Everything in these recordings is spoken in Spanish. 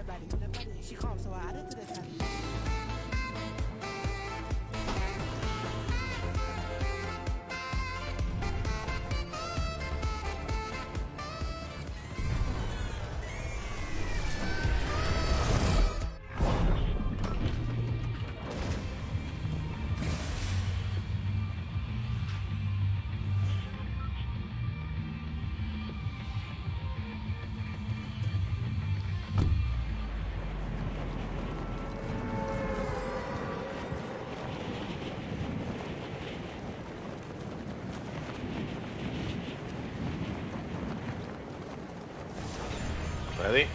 Ready.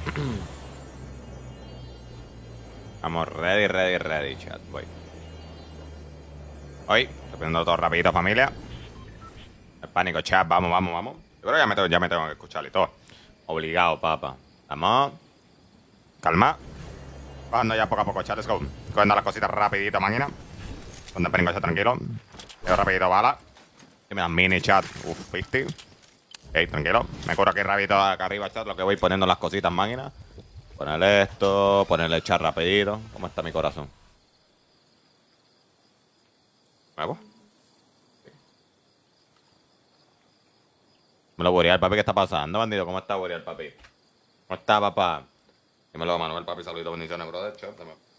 Vamos, ready, chat, voy. Hoy, estoy poniendo todo rapidito, familia. El pánico, chat, vamos. Yo creo que ya me tengo que escuchar y todo. Obligado, papá. Vamos. Calma. Bajando ya poco a poco, chat, let's go. Cogiendo las cositas rapidito, máquina. Donde peringo, chat, tranquilo. Yo rapidito, bala. Y me dan mini, chat. 50. Ok, tranquilo. Me curo aquí rapidito acá arriba, chat, lo que voy poniendo las cositas, máquina. Ponerle esto, ponerle el chat rapidito. ¿Cómo está mi corazón? ¿Nuevo? Me lo Burial, papi, ¿qué está pasando, bandido? ¿Cómo está Burial, papi? ¿Cómo está, papá? Dímelo, Manuel, papi, saluditos, bendiciones, brother. Chat,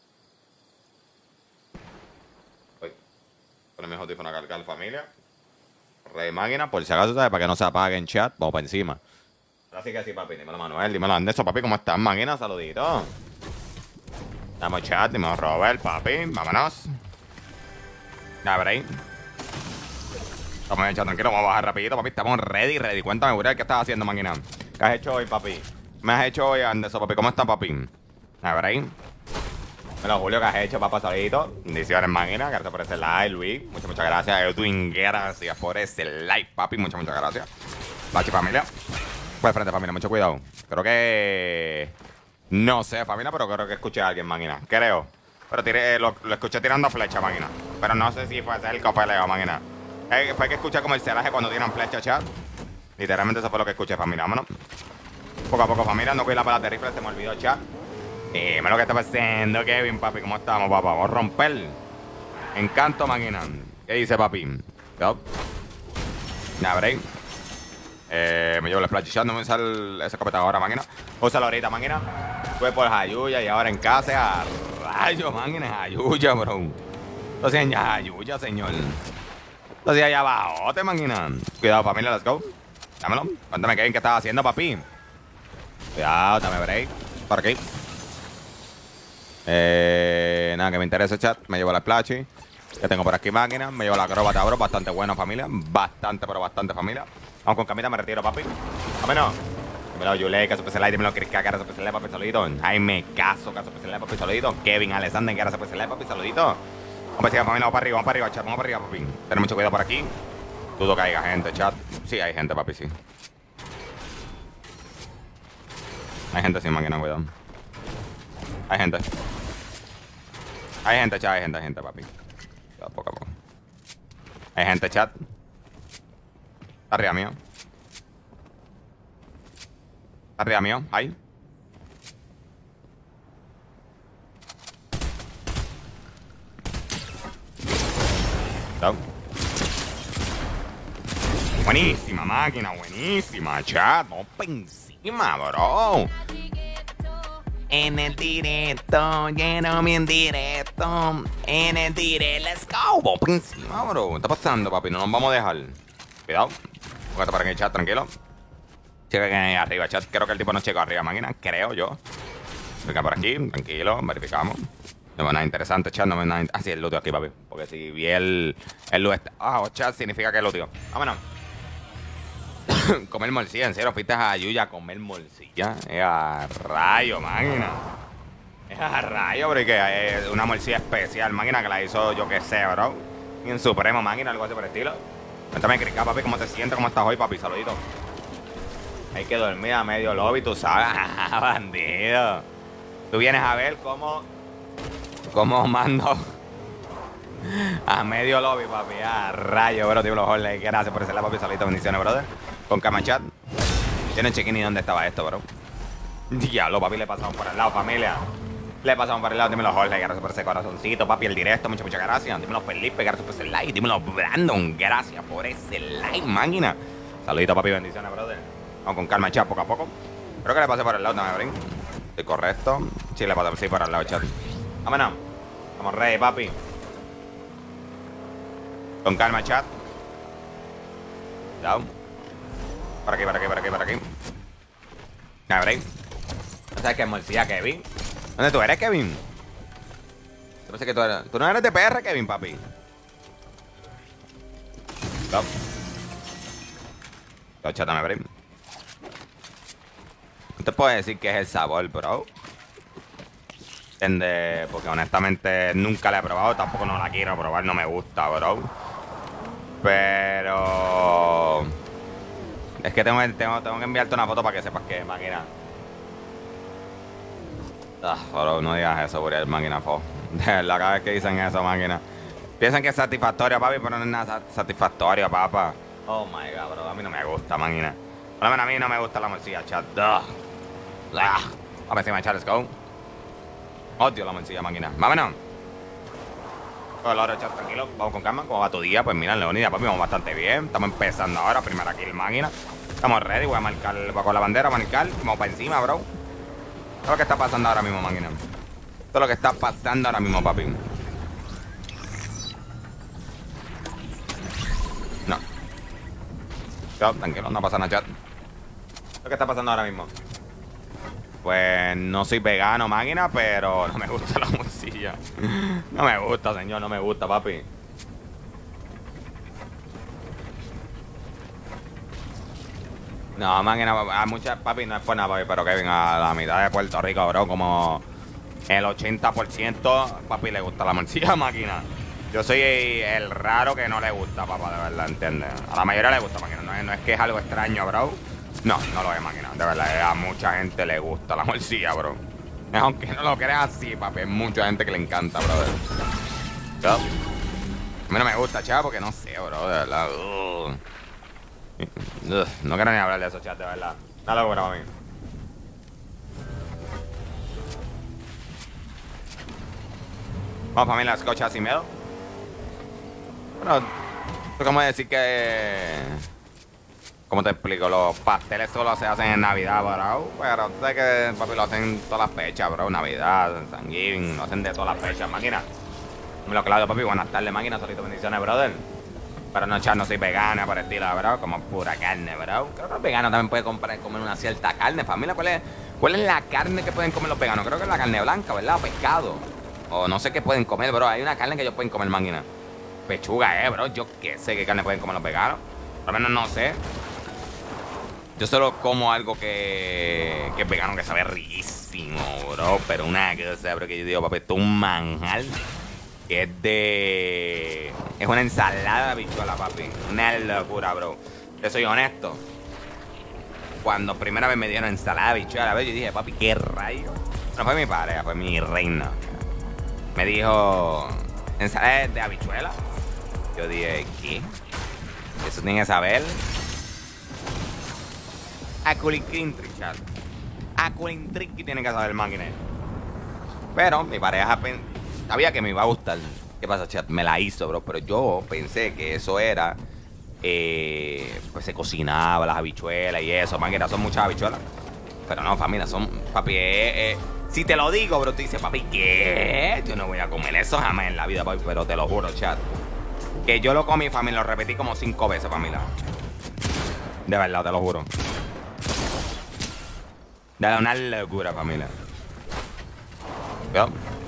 Poner mis audífonos a cargar, familia. Rey máquina, por si acaso, ¿sabes? Para que no se apague en chat, vamos para encima. Así que sí, papi, dímelo Manuel, dímelo Anderson, papi, ¿cómo estás, máquina? Saluditos. Damos chat, dímelo Robert, papi, vámonos. Ya veréis. Estamos en chat, tranquilo, vamos a bajar rapidito, papi, estamos ready. Cuéntame, Burial, ¿qué estás haciendo, máquina? ¿Qué has hecho hoy, papi? ¿Me has hecho hoy, Anderson, papi? ¿Cómo estás, papi? Ya veréis. Bueno, Julio, ¿qué has hecho, papá? Saluditos. Bendiciones, máquina. Gracias por ese like, Luis. Muchas gracias. Edwin, gracias por ese like, papi. Muchas gracias. Bachi, familia. Pues frente, familia, mucho cuidado. Creo que... No sé, familia, pero creo que escuché a alguien, máquina. Creo. Pero lo escuché tirando flecha, máquina. Pero no sé si fue cerca o fue lejos, máquina. Fue que escuché como el celaje cuando tiran flecha, chat. Literalmente eso fue lo que escuché, familia. Vámonos. Poco a poco, familia. No cuida la bala de rifle, se me olvidó, chat. Dime lo que está pasando, Kevin, papi. ¿Cómo estamos, papá? Vamos a romper. Encanto, máquina. ¿Qué dice, papi? ¿Yo? Ya veréis. Me llevo el splash chat. No me sale esa escopeta ahora, máquina. Úsalo ahorita, máquina. Fue por Jayuya y ahora en casa. A rayo, máquina. Jayuya, bro. Entonces, ya Jayuya, señor. Entonces, allá abajo, máquina. Cuidado, familia, let's go. Dámelo. Cuéntame, Kevin, ¿qué estás haciendo, papi? Cuidado, dame break. Por aquí. Nada que me interese, chat. Me llevo la splash. Que tengo por aquí, máquina. Me llevo la acróbata, bro. Bastante bueno, familia. Bastante, pero bastante, familia. Vamos con camita, me retiro, papi. Vámonos. Dímelo, Yulei, caso PCLI. Dímelo, Chris K, cara PCLI, papi, saludito. Jaime, caso PCLI, papi, saludito. Kevin Alexander, cara PCLI, papi, saludito. Vamos para familia, vamos para arriba, chat. Vamos para arriba, papi. Ten mucho cuidado por aquí. Dudo que haya gente, chat. Sí, hay gente, papi, sí. Hay gente sin máquina, cuidado. Hay gente. Hay gente, chat, hay gente, papi. Poco a poco. Hay gente, chat. Arriba mío. Arriba mío, ahí. Chao. Buenísima máquina, buenísima, chat. Vamos para encima, bro. En el directo, lleno bien directo. En el directo, let's go. Vamos por encima, bro. ¿Qué está pasando, papi? No nos vamos a dejar. Cuidado. Póngate para aquí el chat, tranquilo. Checa que hay arriba, chat. Creo que el tipo no checa arriba, máquina. Creo yo. Venga por aquí, tranquilo. Verificamos. No veo nada interesante, chat. No veo nada. Ah, sí, el loot aquí, papi. Porque si vi el loot. Ah, chat, significa que es loot. Vámonos. Comer morcilla, en serio, fuiste a Yuya a comer morcilla. Es a rayo, máquina. Es a rayo, bro. Y que es una morcilla especial, máquina, que la hizo yo que sé, bro. Y en Supremo, máquina, algo así por el estilo. Cuéntame, Crica, papi, ¿cómo te sientes? ¿Cómo estás hoy, papi? Saludito. Hay que dormir a medio lobby, tú sabes. Bandido. Tú vienes a ver cómo mando a medio lobby, papi. A rayo, bro. Tío, los Jorge. Gracias por ese like, papi. Saludito, bendiciones, brother. Con Camachat. Tiene check-in y dónde estaba esto, bro. Diablo, papi, le pasamos por el lado, familia. Le pasamos por el lado, dímelo Jorge, gracias por ese corazoncito, papi, el directo, muchas gracias. Dímelo Felipe, gracias por ese like. Dímelo Brandon, gracias por ese like, máquina. Saludito, papi, bendiciones, brother. Vamos con calma, chat, poco a poco. Creo que le pasé por el lado, dame brin. Estoy correcto. Sí, le pasé por el lado, chat. Vámonos. Vamos, rey, papi. Con calma, chat. Down. Por aquí, por aquí, por aquí, por aquí. Dame brin. ¿No sabes qué es morcilla, Kevin? ¿Dónde tú eres, Kevin? Yo pensé que tú eres... Tú no eres de PR, Kevin, papi. Stop. Stop, chátame, bro. No te puedo decir que es el sabor, bro. ¿Entiendes? Porque honestamente nunca la he probado. Tampoco no la quiero probar. No me gusta, bro. Pero... Es que tengo que enviarte una foto para que sepas que máquina. Bro, no digas eso, Buriel, máquina, fo. De verdad, cada vez que dicen eso, máquina. Piensan que es satisfactorio, papi, pero no es nada satisfactorio, papá. Oh my god, bro, a mí no me gusta, máquina. Por lo menos a mí no me gusta la morcilla, chat. Vamos encima, chat, let's go. Odio la morcilla, máquina. Vámonos. Hola, chat, tranquilo. Vamos con calma. ¿Cómo va tu día? Pues mira, Leonidas, papi, vamos bastante bien. Estamos empezando ahora, primera kill, máquina. Estamos ready, voy a marcar, voy con la bandera, voy a marcar. Vamos para encima, bro. Todo lo que está pasando ahora mismo, máquina. Todo lo que está pasando ahora mismo, papi. No. Chat, tranquilo, no pasa nada, chat. Lo que está pasando ahora mismo. Pues no soy vegano, máquina, pero no me gusta la morcilla. No me gusta, señor, no me gusta, papi. No, máquina, a muchas, papi, no es por nada, papi, pero Kevin, a la mitad de Puerto Rico, bro, como el 80%, papi, le gusta la morcilla, máquina. Yo soy el raro que no le gusta, papá, de verdad, ¿entiendes? A la mayoría le gusta, máquina, no es que es algo extraño, bro. No, no lo es, máquina, de verdad, a mucha gente le gusta la morcilla, bro. Aunque no lo creas así, papi, hay mucha gente que le encanta, brother. A mí no me gusta, chaval, porque no sé, bro, de verdad. No quiero ni hablar de eso, chat, de verdad. Una locura para mí. Vamos, familia, escucha sin miedo. Bueno, ¿cómo decir que...? ¿Cómo te explico? Los pasteles solo se hacen en Navidad, bro. Pero tú sabes que, papi, lo hacen todas las fechas, bro. Navidad, Thanksgiving, lo hacen de todas las fechas, máquina. Me lo claro, papi. Buenas tardes, máquina. Solito bendiciones, brother. Pero no, chat, no soy vegana por estilo, bro. Como pura carne, bro. Creo que los veganos también pueden comer una cierta carne, familia. ¿Cuál es la carne que pueden comer los veganos? Creo que es la carne blanca, ¿verdad? Pescado. O no sé qué pueden comer, bro. Hay una carne que ellos pueden comer, máquina. Pechuga, bro. Yo qué sé qué carne pueden comer los veganos. Por lo menos no sé. Yo solo como algo que es vegano, que sabe riquísimo, bro. Pero una cosa, bro, que yo digo, papi, esto es un manjar. Que es de... Es una ensalada de habichuela, papi. Una locura, bro. Yo soy honesto. Cuando primera vez me dieron ensalada de habichuela, yo dije, papi, ¿qué rayo? No fue mi pareja, fue mi reina. Me dijo, ensalada de habichuela. Yo dije, ¿qué? Eso tiene que saber. A Culicrintri, chat. A Culicrintri tiene que saber el máquina. Pero mi pareja sabía que me iba a gustar. ¿Qué pasa, chat? Me la hizo, bro. Pero yo pensé que eso era... pues se cocinaba las habichuelas y eso. Máquina, son muchas habichuelas. Pero no, familia, son... Papi, si te lo digo, bro, te dice, papi, ¿qué? Yo no voy a comer eso jamás en la vida, papi. Pero te lo juro, chat. Que yo lo comí, familia. Lo repetí como 5 veces, familia. De verdad, te lo juro. Dale una locura, familia. Cuidado.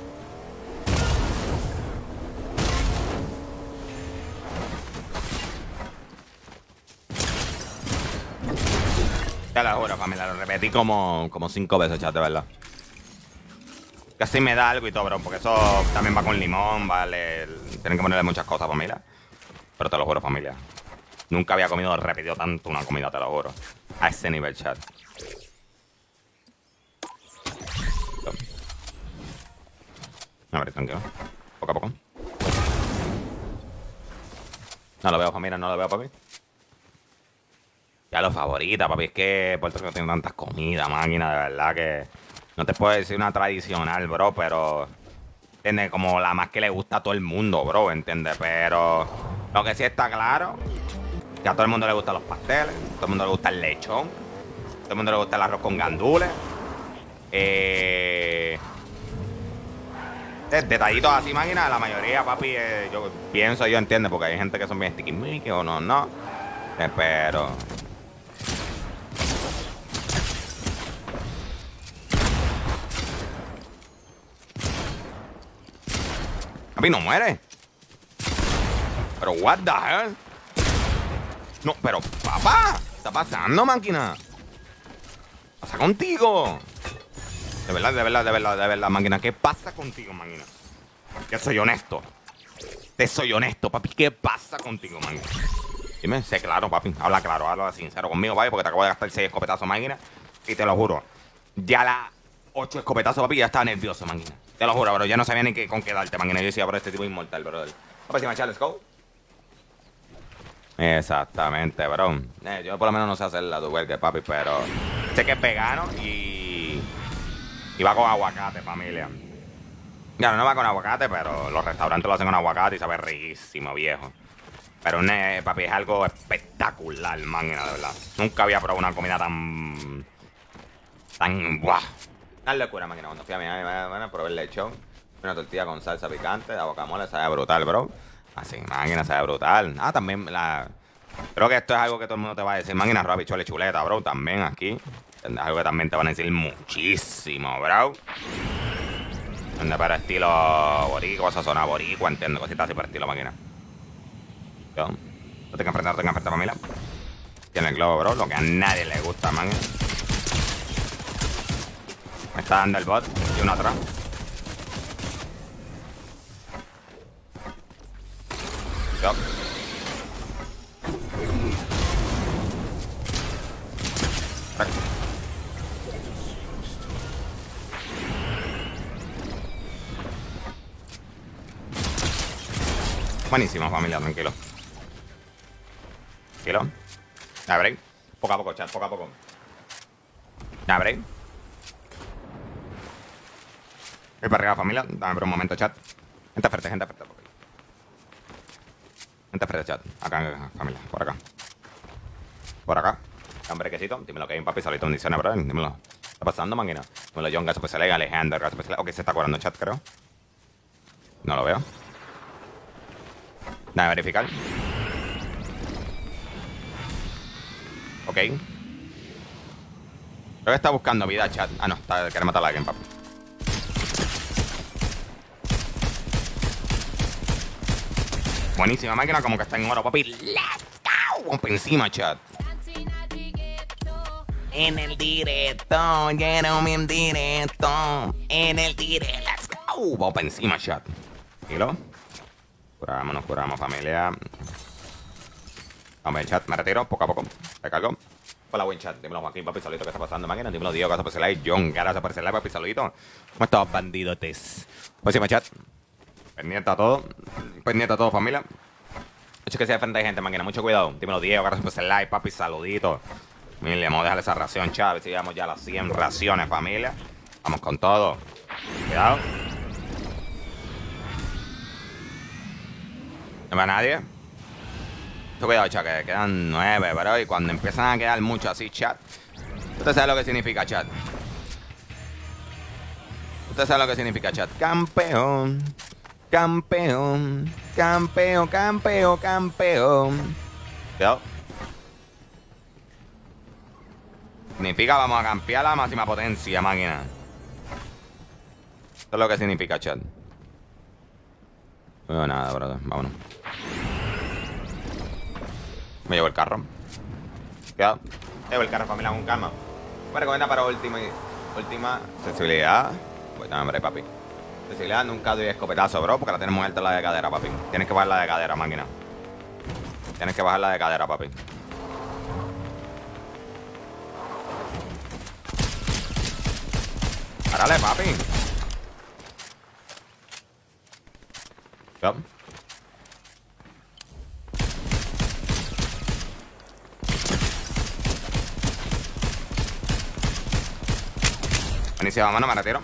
Te lo juro, familia. Lo repetí como 5 veces, chat, de verdad. Casi me da algo y todo, bro. Porque eso también va con limón, vale. Tienen que ponerle muchas cosas, familia. Pero te lo juro, familia. Nunca había comido repetido tanto una comida, te lo juro. A ese nivel, chat. A ver, tranquilo. Poco a poco. No lo veo, familia, no lo veo, papi. Ya lo favorita, papi. Es que Puerto Rico tiene tantas comidas, máquina, de verdad que... No te puedo decir una tradicional, bro, pero... ¿Entiendes? Como la más que le gusta a todo el mundo, bro, ¿entiendes? Pero... Lo que sí está claro... Que a todo el mundo le gustan los pasteles. A todo el mundo le gusta el lechón. A todo el mundo le gusta el arroz con gandules. Detallitos así, máquina, la mayoría, papi, yo pienso, yo entiendo, porque hay gente que son bien sticky o no. Pero... Papi, no muere. Pero, what the hell? No, pero, papá, ¿qué está pasando, máquina? ¿Qué pasa contigo? De verdad, máquina. ¿Qué pasa contigo, máquina? Que soy honesto. Te soy honesto, papi. ¿Qué pasa contigo, máquina? Dime, sé claro, papi. Habla sincero conmigo, papi, porque te acabo de gastar 6 escopetazos, máquina. Y te lo juro. Ya las 8 escopetazos, papi, ya estaba nervioso, máquina. Te lo juro, bro. Ya no sabía ni con qué darte, máquina. Yo decía, bro, este tipo es inmortal, bro. Papi, si me echas, let's go. Exactamente, bro. Yo por lo menos no sé hacer la duelga, papi, pero sé que es vegano y va con aguacate, familia. Claro, no va con aguacate, pero los restaurantes lo hacen con aguacate y sabe riquísimo, viejo. Pero, papi, es algo espectacular, máquina, de verdad. Nunca había probado una comida tan... ¡buah! Tan locura, máquina. Cuando fui a mi probé el lechón. Una tortilla con salsa picante, de guacamole, sabe brutal, bro. Así, máquina, sabe brutal. Ah, también la... Creo que esto es algo que todo el mundo te va a decir. Máquina, arroz, habichuela y chuleta, bro. También aquí. Es algo que también te van a decir muchísimo, bro. Pero estilo boricua, sazona boricua, entiendo. Cositas así por estilo, máquina. Yo. No tengo que enfrentar, familia. Tiene el globo, bro. Lo que a nadie le gusta, máquina. Me está dando el bot. Y uno atrás. Yo. Buenísimo, familia, tranquilo. Tranquilo. Ya break. Poco a poco, chat, poco a poco. Ya break. Voy para arriba, familia. Dame por un momento, chat. Gente fuerte, papi. Gente fuerte, chat. Acá, familia. Por acá. Por acá. Un brequecito. Dímelo que hay un papi. Saludito, bendiciones, bro. Dímelo. ¿Qué está pasando, máquina? Dímelo, John, gaso PSL, Alejandro, gaso PSL. Ok, se está curando chat, creo. No lo veo. Nada, verificar. Ok. Creo que está buscando vida, chat. Ah, no. Quiere matar a alguien, papi. Buenísima máquina, como que está en oro, papi. ¡Let's go! Vamos por encima, chat. En el directo, Jerome en directo. En el directo, let's go. Vamos por encima, chat. ¿Tranquilo? Nos curamos, familia. Vamos, chat, me retiro poco a poco. Recargo. Hola, buen chat. Dímelo, Joaquín, papi, saludito. ¿Qué está pasando, máquina? Dímelo, Diego, gracias por ese like. John, gracias por ese like, papi, saludito. ¿Cómo estás, bandidotes? Pues sí, chat. Pendiente a todo, familia. Mucho que sea de frente hay gente, máquina. Mucho cuidado. Dímelo, Diego, gracias por ese like, papi, saludito. Mire, vamos a dejarle esa ración, chat. A ver si llegamos ya a las 100 raciones, familia. Vamos con todo. Cuidado. No va nadie. Cuidado, chat, que quedan 9, bro. Y cuando empiezan a quedar mucho así, chat. Usted sabe lo que significa, chat. Usted sabe lo que significa, chat. Campeón. Campeón. Campeón, campeón, campeón. Cuidado. Significa vamos a campear la máxima potencia, máquina. Eso es lo que significa, chat. No veo nada, brother. Vámonos. Me llevo el carro. Cuidado. Llevo el carro, familia, con calma. Me recomienda para última sensibilidad. Pues no, hombre, papi. Sensibilidad nunca doy escopetazo, bro, porque la tenemos alta la de cadera, papi. Tienes que bajar la de cadera, máquina. Tienes que bajar la de cadera, papi. Párale, papi. Cuidado. Buenísima, mano, me retiro.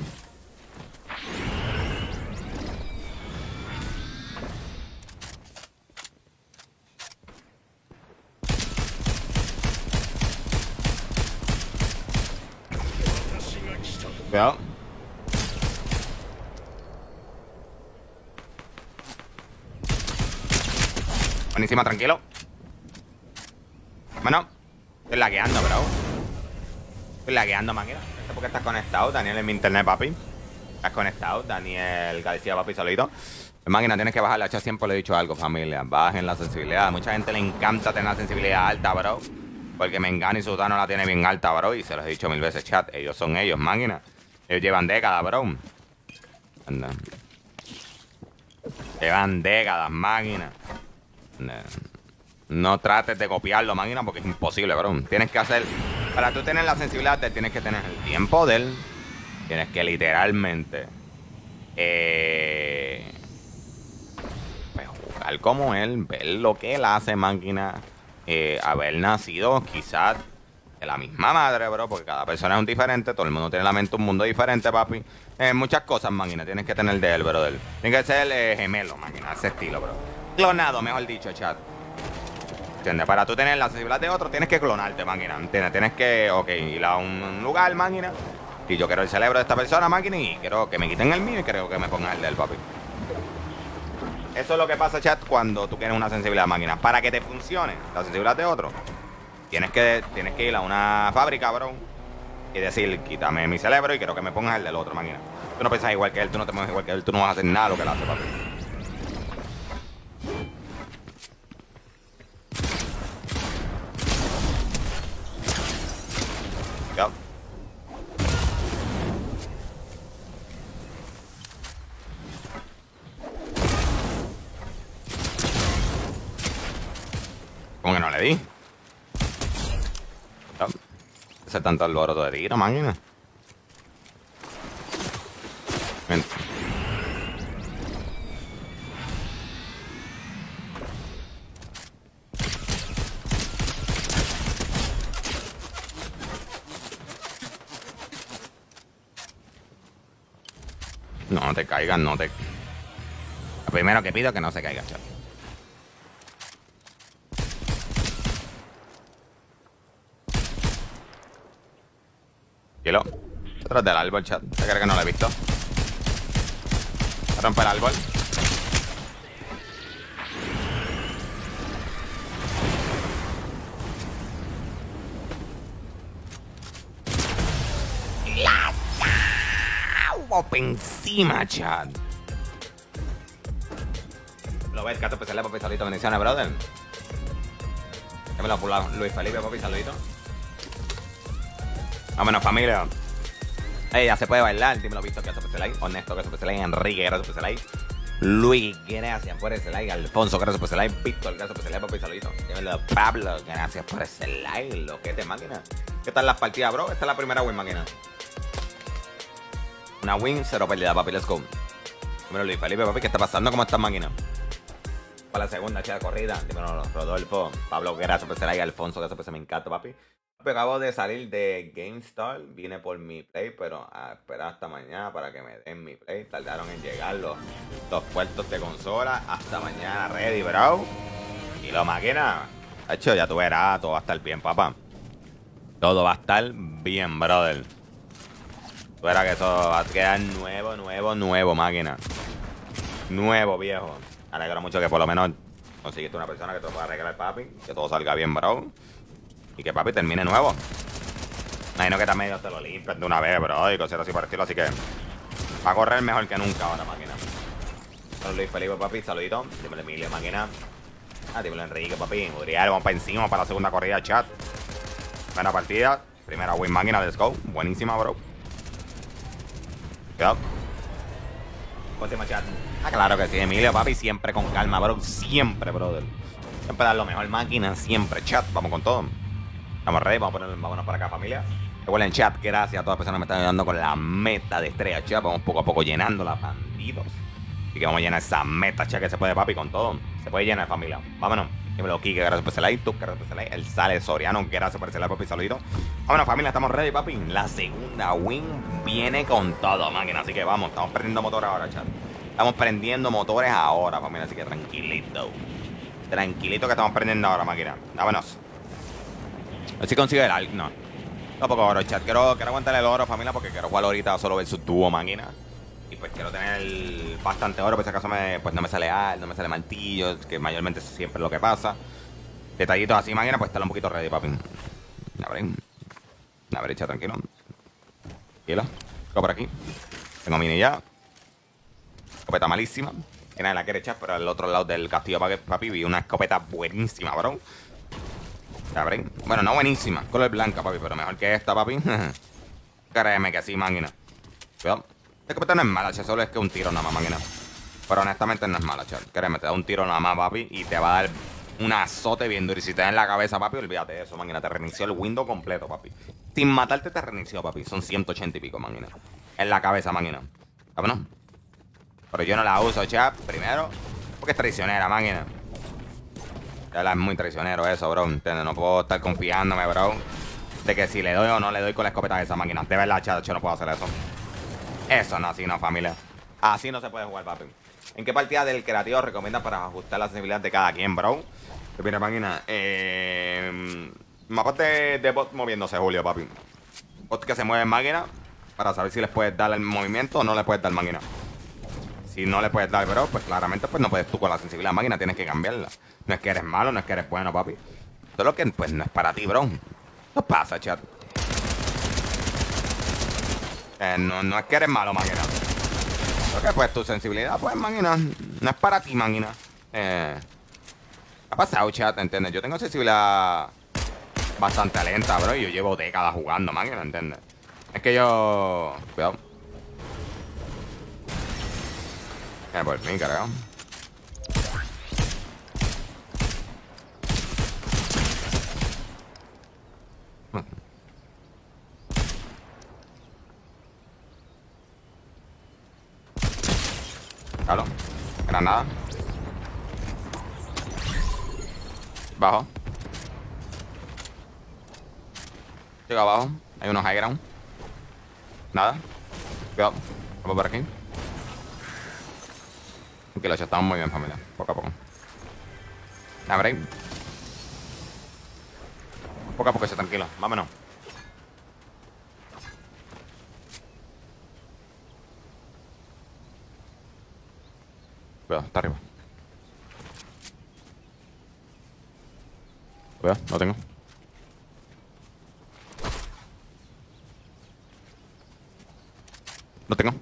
Cuidado. Buenísima, tranquilo. Bueno, estoy lagueando, bro. Estoy lagueando, máquina. No sé por qué estás conectado, Daniel, en mi internet, papi. Estás conectado, Daniel García, papi, solito. Máquina, tienes que bajar la chat. Siempre le he dicho algo, familia. Bajen la sensibilidad. Mucha gente le encanta tener la sensibilidad alta, bro. Porque Mengani y Sutano la tiene bien alta, bro. Y se los he dicho 1000 veces, chat. Ellos son ellos, máquina. Ellos llevan décadas, bro. Anda. Llevan décadas, máquina. Anda. No trates de copiarlo, máquina, porque es imposible, bro. Tienes que hacer... Para tú tener la sensibilidad, tienes que tener el tiempo de él. Tienes que literalmente... pues jugar como él, ver lo que él hace, máquina. Haber nacido quizás de la misma madre, bro, porque cada persona es un diferente. Todo el mundo tiene la mente un mundo diferente, papi. Muchas cosas, máquina, tienes que tener de él, bro. Tienes que ser gemelo, máquina, ese estilo, bro. Clonado, mejor dicho, chat. ¿Entiendes? Para tú tener la sensibilidad de otro, tienes que clonarte, máquina. ¿Entiendes? Tienes que, ok, ir a un lugar, máquina. Y yo quiero el cerebro de esta persona, máquina, y quiero que me quiten el mío y creo que me pongan el del, papi. Eso es lo que pasa, chat, cuando tú tienes una sensibilidad, máquina. Para que te funcione la sensibilidad de otro, tienes que ir a una fábrica, bro, y decir, quítame mi cerebro y quiero que me pongas el del otro, máquina. Tú no piensas igual que él, tú no te mueves igual que él, tú no vas a hacer nada lo que él hace, papi. Ya. ¿Cómo que no le di? Ya. Ese tanto alboroto de tiro, máquina. Ven. No te caigas, no te... Lo primero que pido es que no se caiga, chat. Kilo. Detrás del árbol, chat. ¿Te crees que no lo he visto? Rompe el árbol. Por encima, chat. Lo ves, gato, pues se le papi, saludito. Bendiciones, brother. Démelo por Luis Felipe, papi, saludito. Vámonos, familia. Ya se puede bailar. Dímelo, visto, que eso pues like. Honesto, que eso pues like. Enrique, gracias por ese like. Luis, gracias por ese like. Alfonso, gracias por ese like. Víctor, gracias por ese like, papi, saludito. Dímelo, Pablo, gracias por ese like. Lo que te máquina. ¿Qué tal las partidas, bro? Esta es la primera win, máquina. Una win, 0 pérdida, papi, let's go. Dímelo, Luis Felipe, papi, ¿qué está pasando? ¿Cómo estás, máquina? Para la segunda chida corrida. Dímelo, Rodolfo, Pablo, gracias por ese like. Alfonso, gracias por ese me encanta, papi. Acabo de salir de GameStar, vine por mi Play, pero a esperar hasta mañana para que me den mi Play. Tardaron en llegar los puertos de consola. Hasta mañana, ready, bro. Y lo máquina, hecho, ya tú verás, todo va a estar bien, papá. Todo va a estar bien, brother. Tú verás que eso va a quedar nuevo, máquina. Nuevo, viejo. Me alegro mucho que por lo menos conseguiste una persona que te lo pueda arreglar, papi. Que todo salga bien, bro. Y que papi termine nuevo. Imagino que también te lo limpian de una vez, bro. Y cosas así por estilo. Así que va a correr mejor que nunca ahora, máquina. Saludos, Luis Felipe, papi. Saludito. Dímelo, Emilio, máquina. Dímelo, Enrique, papi. Uriel, vamos para encima para la segunda corrida, chat. Primera partida. Primera win, máquina. Let's go. Buenísima, bro. Cuidado. Próxima, chat. Claro que sí, Emilio, papi. Siempre con calma, bro. Siempre, brother. Siempre dar lo mejor, máquina. Siempre, chat. Vamos con todo. Estamos ready, vámonos para acá, familia. Recuerden, chat, gracias a todas las personas que me están ayudando con la meta de estrella, chat. Vamos poco a poco llenando las bandidos. Y que vamos a llenar esa meta, chat, que se puede, papi, con todo. Se puede llenar, familia. Vámonos. Dímelo, Kike, gracias por ese like. Tú, gracias por ese like. El Sale Soriano, gracias por ese like, papi. Saludito. Vámonos, familia. Estamos ready, papi. La segunda win viene con todo, máquina. Así que vamos. Estamos prendiendo motores ahora, chat. Estamos prendiendo motores ahora, familia. Así que tranquilito. Tranquilito que estamos prendiendo ahora, máquina. Vámonos. A ver si consigo el algo. No. Tampoco oro, chat. Quiero aguantar el oro, familia, porque quiero jugar ahorita solo versus dúo, máquina. Y pues quiero tener bastante oro, por si acaso pues no me sale al, no me sale martillo, que mayormente eso siempre es lo que pasa. Detallitos así, máquina, pues estar un poquito ready, papi. A ver, echa, tranquilo. Tranquilo. Tengo por aquí. Tengo mini ya. Escopeta malísima. Que nadie la quiere echar, pero al otro lado del castillo, papi, vi una escopeta buenísima, bro. Bueno, no buenísima, color blanca, papi, pero mejor que esta, papi. Créeme que sí, máquina. Cuidado. Esta escopeta no es mala, che, solo es que un tiro nada más, máquina. Pero honestamente no es mala, che. Créeme, te da un tiro nada más, papi, y te va a dar un azote bien duro. Y si te da en la cabeza, papi, olvídate de eso, máquina. Te reinició el window completo, papi. Sin matarte te reinició, papi. Son 180 y pico, máquina. En la cabeza, máquina. Vámonos. Pero yo no la uso, chat, primero, porque es traicionera, máquina. Es muy traicionero eso, bro, ¿entiendes? No puedo estar confiándome, bro, de que si le doy o no le doy con la escopeta de esa máquina. De verdad, chat, yo no puedo hacer eso. Eso no, así no, familia. Así no se puede jugar, papi. ¿En qué partida del creativo recomiendas para ajustar la sensibilidad de cada quien, bro? Que mira, máquina. Mapas de bot moviéndose, Julio, papi. Bots que se mueven, máquina, para saber si les puedes dar el movimiento o no les puedes dar, máquina. Si no le puedes dar, bro, pues claramente pues no puedes tú con la sensibilidad, máquina, tienes que cambiarla. No es que eres malo, no es que eres bueno, papi. Solo que pues no es para ti, bro. No pasa, chat. No es que eres malo, máquina. Porque pues tu sensibilidad, pues, máquina, no es para ti, máquina. Ha pasado, chat, ¿entiendes? Yo tengo sensibilidad bastante lenta, bro, y yo llevo décadas jugando, máquina, ¿entiendes? Es que yo... Cuidado. Por fin, cargado. Claro. Granada. Bajo. Llega abajo. Hay unos high ground. Nada. Cuidado. Vamos por aquí. Tranquilo, ya estamos muy bien, familia. Poco a poco. Abre. Poco a poco, ya tranquilo. Vámonos. Cuidado, está arriba. Cuidado, no tengo. No tengo.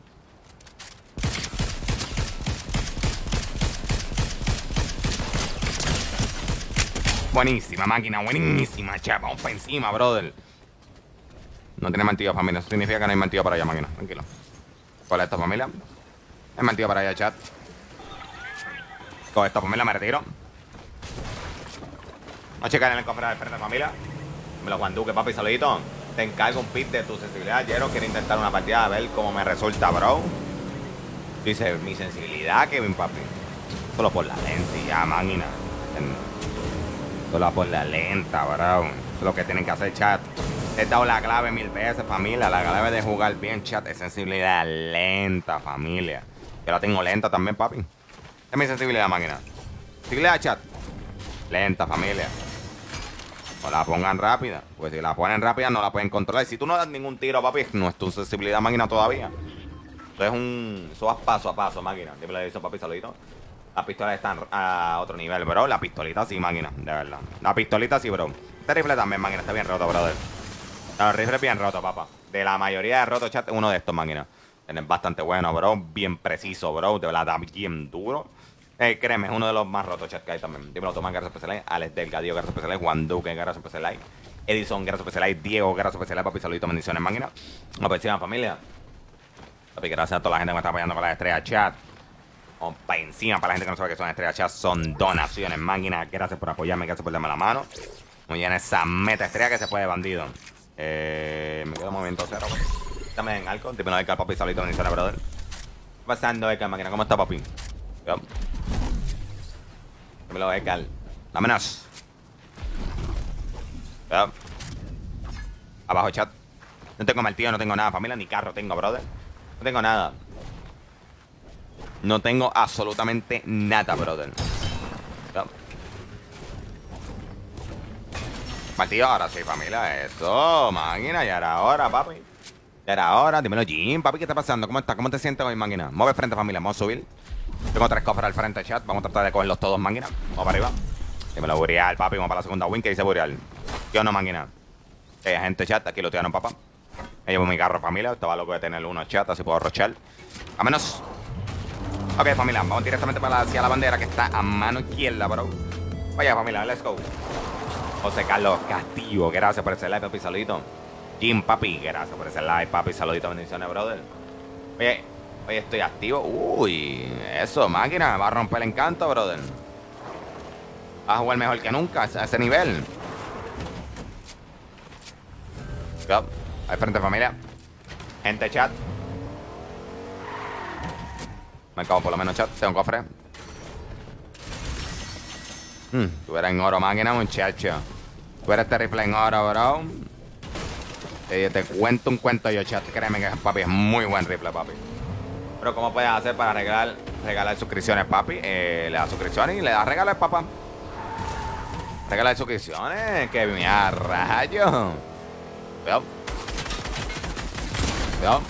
Buenísima, máquina, buenísima, chapa. Vamos para encima, brother. No tiene martillo, familia. Eso significa que no hay martillo para allá, máquina. Tranquilo. ¿Cuál es esta, familia? Hay martillo para allá, chat. Con esto, familia, me retiro. Vamos a checar en el cofre del frente, familia. Me lo guanduque, papi, saludito. Te encargo un pit de tu sensibilidad. Quiero intentar una partida a ver cómo me resulta, bro. Dice, mi sensibilidad, Kevin, papi. Solo por la lente, ya, máquina. Solo por la lenta, bro. Eso es lo que tienen que hacer, chat. He dado la clave 1000 veces, familia. La clave de jugar bien, chat, es sensibilidad lenta, familia. Yo la tengo lenta también, papi. Es mi sensibilidad, máquina. Sensibilidad, chat. Lenta, familia. No la pongan rápida. Pues si la ponen rápida, no la pueden controlar. Si tú no das ningún tiro, papi, no es tu sensibilidad, máquina, todavía. Eso vas paso a paso, máquina. Dímelo eso, papi, saludito. Las pistolas están a otro nivel, bro. La pistolita sí, máquina, de verdad. La pistolita sí, bro. Este rifle también, máquina, está bien roto, brother. El rifle es bien roto, papá. De la mayoría de rotos, chat, uno de estos, máquina. Es bastante bueno, bro. Bien preciso, bro. De verdad, bien duro. Créeme, es uno de los más rotos, chat, que hay también. Dímelo, Tomás, Guerra Especial. Alex Delgadillo, Guerra Especial. Juan Duque, Guerra Especial. Edison, Guerra Especial. Diego, Guerra Especial. Papi, saludito, bendiciones, máquina. Nos decían, familia. Papi, gracias a toda la gente que me está apoyando con las estrellas, chat. Vamos para encima, para la gente que no sabe que son estrellas, chat. Son donaciones, máquina. Gracias por apoyarme, gracias por darme la mano. Muy bien, esa meta estrella que se puede, bandido. Me quedo un momento cero, papi. Dame en alcohol, tipo no hay papi, saludito, bendiciones, brother. ¿Qué pasando, máquina? ¿Cómo está, papi? Dímelo, Ekal. Vámonos. Cuidado. Abajo, chat. No tengo martillo, no tengo nada, familia, ni carro tengo, brother. No tengo nada. No tengo absolutamente nada, brother. Cuidado. Martillo, ahora sí, familia. Eso, máquina, ya era hora, papi. Ya era hora. Dímelo, Jim, papi, ¿qué está pasando? ¿Cómo estás? ¿Cómo te sientes hoy, máquina? Mueve frente, familia, vamos a subir. Tengo 3 cofres al frente, chat. Vamos a tratar de cogerlos todos, máquina. Vamos para arriba. Dímelo, Burial, papi. Vamos para la segunda win. ¿Qué dice Burial? ¿Qué onda, máquina? Gente, chat. Aquí lo tiraron, papá. Me llevo mi carro, familia. Estaba loco de tener uno, chat. Así puedo rochar. Vámonos. Ok, familia. Vamos directamente hacia la bandera que está a mano izquierda, bro. Vaya, familia. Let's go. José Carlos Castillo. Gracias por ese like, papi. Saludito. Jim, papi. Gracias por ese like, papi. Saludito. Bendiciones, brother. Oye. Hoy estoy activo. Uy, eso, máquina. Me va a romper el encanto, brother. Va a jugar mejor que nunca a ese nivel. Go. Ahí frente, familia. Gente, chat. Me acabo por lo menos, chat. Tengo un cofre. Tú eres en oro, máquina, muchacho. Tú eres este rifle en oro, bro. Te cuento un cuento yo, chat. Créeme que, papi, es muy buen rifle, papi. Pero ¿cómo puedes hacer para regalar suscripciones, papi? Le das suscripciones y le das regalos, papá. Regalar suscripciones, que me rayo. Cuidado. Cuidado.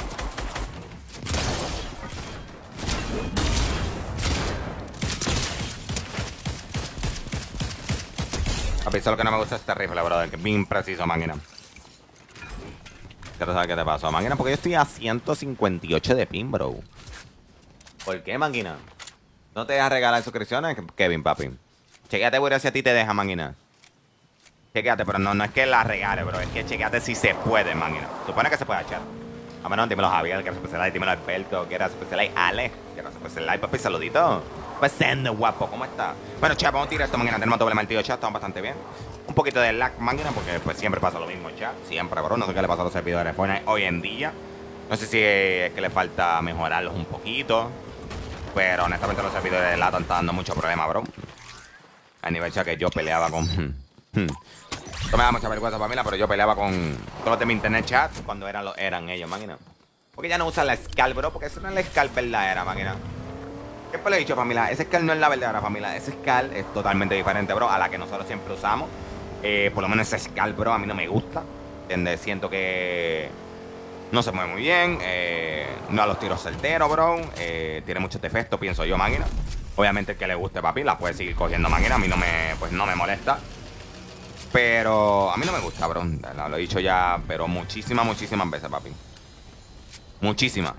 Papi, eso es lo que no me gusta de este rifle, brother. Que es bien preciso, máquina. Quiero saber qué te pasó, máquina, porque yo estoy a 158 de pin, bro. ¿Por qué, máquina? ¿No te dejas regalar suscripciones, Kevin, papi? Chequéate, bro, si a ti te deja, máquina. Chequéate, pero no es que la regale, bro. Es que chequéate si se puede, máquina. Supone que se puede echar. A menos, dímelo, Javier, que era super like. Dímelo, Alberto, que era super like. Ale, que era super like, papi, saludito. Pasando, guapo, ¿cómo está? Bueno, chat, vamos a tirar esto, máquina. Tenemos doble martillo, chat, estamos bastante bien. Un poquito de lag, máquina, porque pues siempre pasa lo mismo, chat. Siempre, bro. No sé qué le pasa a los servidores hoy en día. No sé si es que le falta mejorarlos un poquito. Pero honestamente los servidores de LAN están dando mucho problema, bro. A nivel ya que yo peleaba con... Esto me da mucha vergüenza, familia, pero yo peleaba con todos los de mi internet chat cuando eran ellos, máquina. Porque ya no usan la Scal, bro, porque eso no es la Scal verdadera, máquina. Siempre lo he dicho, familia, ese Scal no es la verdadera, familia. Ese Scal es totalmente diferente, bro, a la que nosotros siempre usamos. Por lo menos ese Scal, bro, a mí no me gusta. ¿Entiendes? Siento que... no se mueve muy bien, no a los tiros certeros, bro. Tiene muchos defectos, pienso yo, máquina. Obviamente el que le guste, papi, la puede seguir cogiendo, máquina. A mí no me molesta. Pero a mí no me gusta, bro. Lo he dicho ya, pero muchísimas veces, papi. Muchísimas.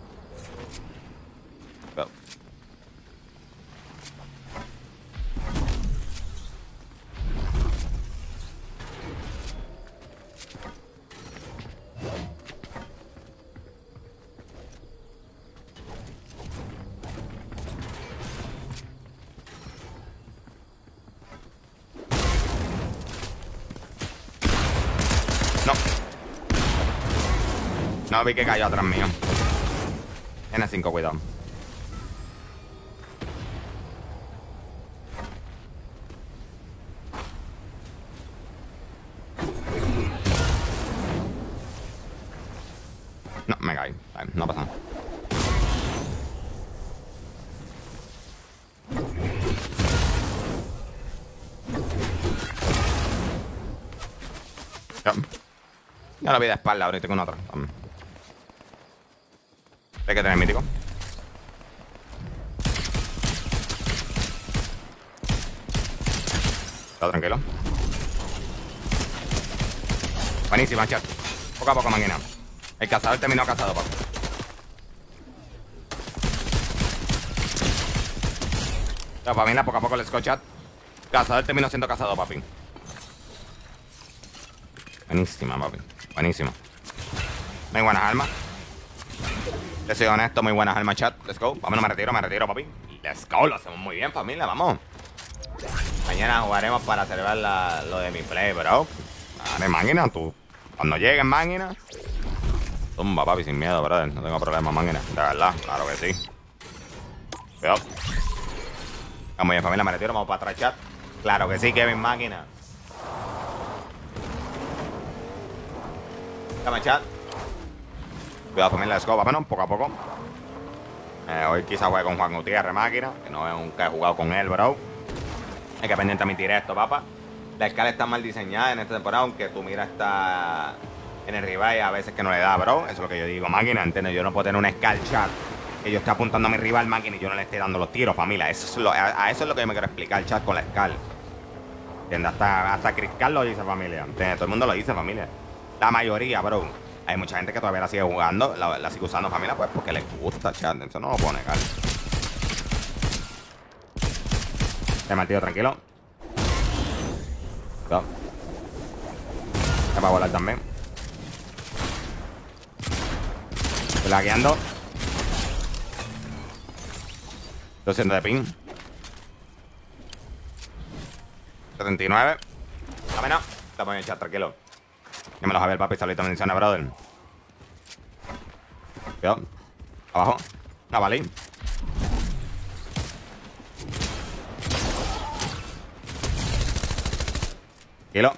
No. No vi que cayó atrás mío. Tiene 5, cuidado. No, me caí. No pasa nada. Ya lo vi de espalda, ahora tengo una otra. Hay que tener mítico. Está tranquilo. Buenísima, chat. Poco a poco, máquina. El cazador terminó cazado, papi. La familia, poco a poco, let's go, chat. Cazador terminó siendo cazado, papi. Buenísima, papi. Buenísima. Muy buenas armas. Te soy honesto, muy buenas armas, chat. Let's go. Vámonos, me retiro, papi. Let's go, lo hacemos muy bien, familia, vamos. Mañana jugaremos para celebrar lo de mi play, bro. Dale, máquina, tú. Cuando lleguen, máquina. Tumba, papi, sin miedo, brother. No tengo problema, máquina. De verdad, claro que sí. Cuidado. Vamos bien, familia, me retiro, vamos para atrás, chat. Claro que sí, Kevin Máquina. Dame, chat. Cuidado, familia, let's go, vámonos, poco a poco. Hoy quizá juegue con Juan Gutiérrez, Máquina, que no es nunca he jugado con él, bro. Hay que pendiente a mi directo, papá. La escala está mal diseñada en esta temporada, aunque tu mira está en el rival y a veces que no le da, bro. Eso es lo que yo digo, Máquina, ¿entiendes? Yo no puedo tener una escala, chat, que yo esté apuntando a mi rival, Máquina, y yo no le esté dando los tiros, familia. Eso es a eso es lo que yo me quiero explicar, chat, con la escala. ¿Entiendes? Hasta Chris Carl lo dice, familia. ¿Entiendes? Todo el mundo lo dice, familia. La mayoría, bro. Hay mucha gente que todavía la sigue jugando, la sigue usando, familia, pues porque les gusta, chat. Eso no lo puedo negar. Tío, tranquilo. No. Se va a volar también. Estoy lagueando. 200 de ping. 79. Dame no. Estamos en el chat, tranquilo. Dímelo, Javier, papi. Saludito, bendiciones, brother. Cuidado. Abajo. No, vale. Tranquilo.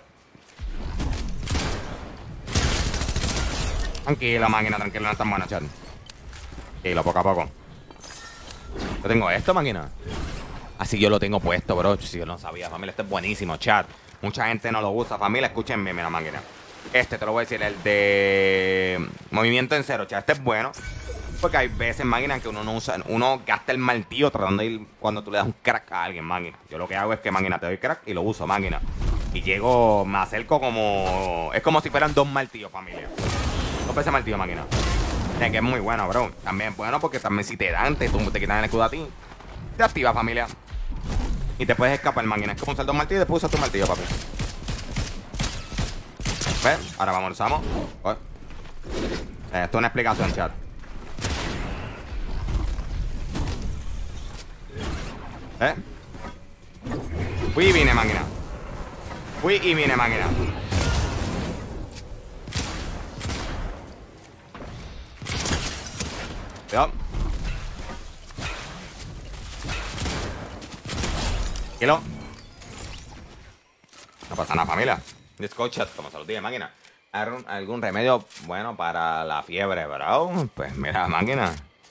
Tranquilo, máquina, tranquilo, no es tan bueno, chat. Tranquilo, poco a poco. Yo tengo esto, máquina. Así yo lo tengo puesto, bro. Si yo no sabía, familia, este es buenísimo, chat. Mucha gente no lo usa, familia. Escúchenme, mira, máquina. Este te lo voy a decir, el de movimiento en cero, chat. Este es bueno. Porque hay veces, máquina, que uno no usa, uno gasta el martillo tratando de ir cuando tú le das un crack a alguien, máquina. Yo lo que hago es que, máquina, te doy crack y lo uso, máquina. Y llego, me acerco como... Es como si fueran dos martillos, familia. Dos veces martillo, máquina. Es que es muy bueno, bro. También es bueno porque también si te dan, te quitan el escudo a ti. Te activa, familia. Y te puedes escapar, máquina. Es como usar dos martillos y después usar tu martillo, papi. ¿Ves? Ahora vamos, usamos. Esto es una explicación, chat. Fui y vine, máquina. Fui y vine, máquina. Cuidado. Tranquilo. No pasa nada, familia. Discord chat, como se lo dije, máquina. ¿Algún remedio bueno para la fiebre, bro? Pues mira, máquina.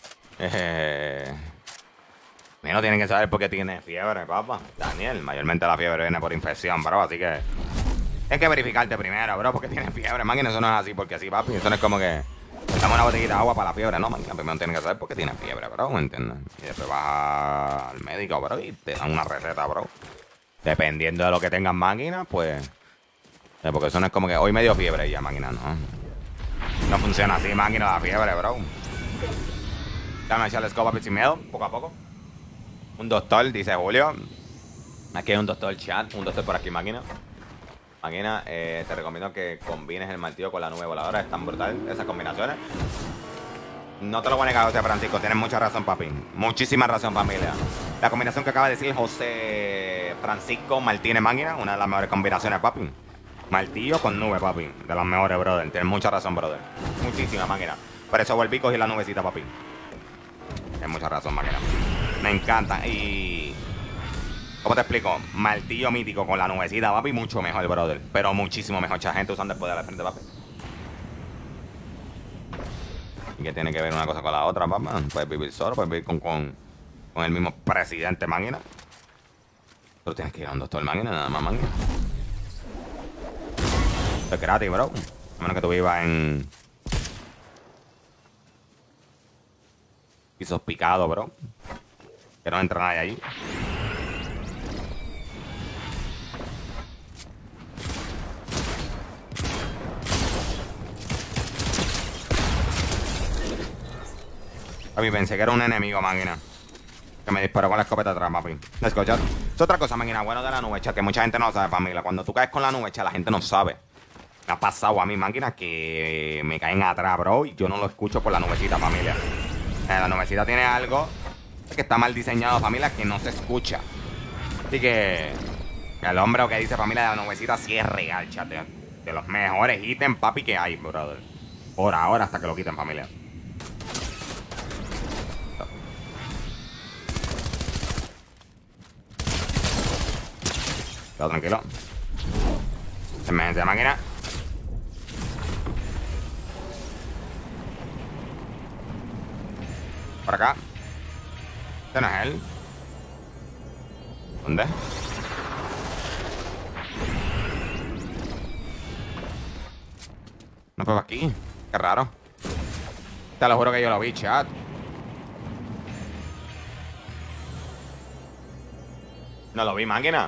No tienen que saber por qué tiene fiebre, papá. Daniel, mayormente la fiebre viene por infección, bro. Así que hay que verificarte primero, bro, porque tienes fiebre. Máquina, eso no es así porque así, papi. Eso no es como que dame una botellita de agua para la fiebre, no, máquina. Primero tienen que saber por qué tienes fiebre, bro, ¿me entiendes? Y después vas al médico, bro, y te dan una receta, bro. Dependiendo de lo que tengas, máquina, pues... porque eso no es como que hoy me dio fiebre y ya, máquina, no. No funciona así, máquina, la fiebre, bro. Dame a echarle escoba, papi, sin miedo, poco a poco. Un doctor, dice Julio. Aquí hay un doctor, chat. Un doctor por aquí, máquina. Máquina, te recomiendo que combines el martillo con la nube voladora. Es tan brutal esas combinaciones. No te lo voy a negar, José Francisco. Tienes mucha razón, papi. Muchísima razón, familia. La combinación que acaba de decir José Francisco Martínez, máquina. Una de las mejores combinaciones, papi. Martillo con nube, papi. De las mejores, brother. Tienes mucha razón, brother. Muchísima, máquina. Por eso volví y cogí la nubecita, papi. Tienes mucha razón, máquina. Me encanta. Y... ¿cómo te explico? Martillo mítico con la nubecita, papi. Mucho mejor, brother. Pero muchísimo mejor. Mucha gente usando el poder de la frente, papi. ¿Y qué tiene que ver una cosa con la otra, papá? Puedes vivir solo, puedes vivir con el mismo presidente, máquina. Pero tienes que ir a un doctor, máquina, nada más, máquina. Esto es gratis, bro. A menos que tú vivas en... pisos picados, bro. Que no entra nadie ahí. A mí pensé que era un enemigo, máquina. Que me disparó con la escopeta atrás, papi. Escucha. Es otra cosa, máquina. Bueno de la nube, chat, que mucha gente no sabe, familia. Cuando tú caes con la nube, chat, la gente no sabe. Me ha pasado a mí, máquina, que me caen atrás, bro. Y yo no lo escucho por la nubecita, familia. La nubecita tiene algo que está mal diseñado, familia, que no se escucha. Así que el hombre que dice, familia, de la nubecita sí es real, chat. De los mejores ítems, papi, que hay, brother. Por ahora, hasta que lo quiten, familia. Todo tranquilo. Emergencia máquina. Por acá. Este no es él. ¿Dónde? No fue aquí. Qué raro. Te lo juro que yo lo vi, chat. No lo vi, máquina.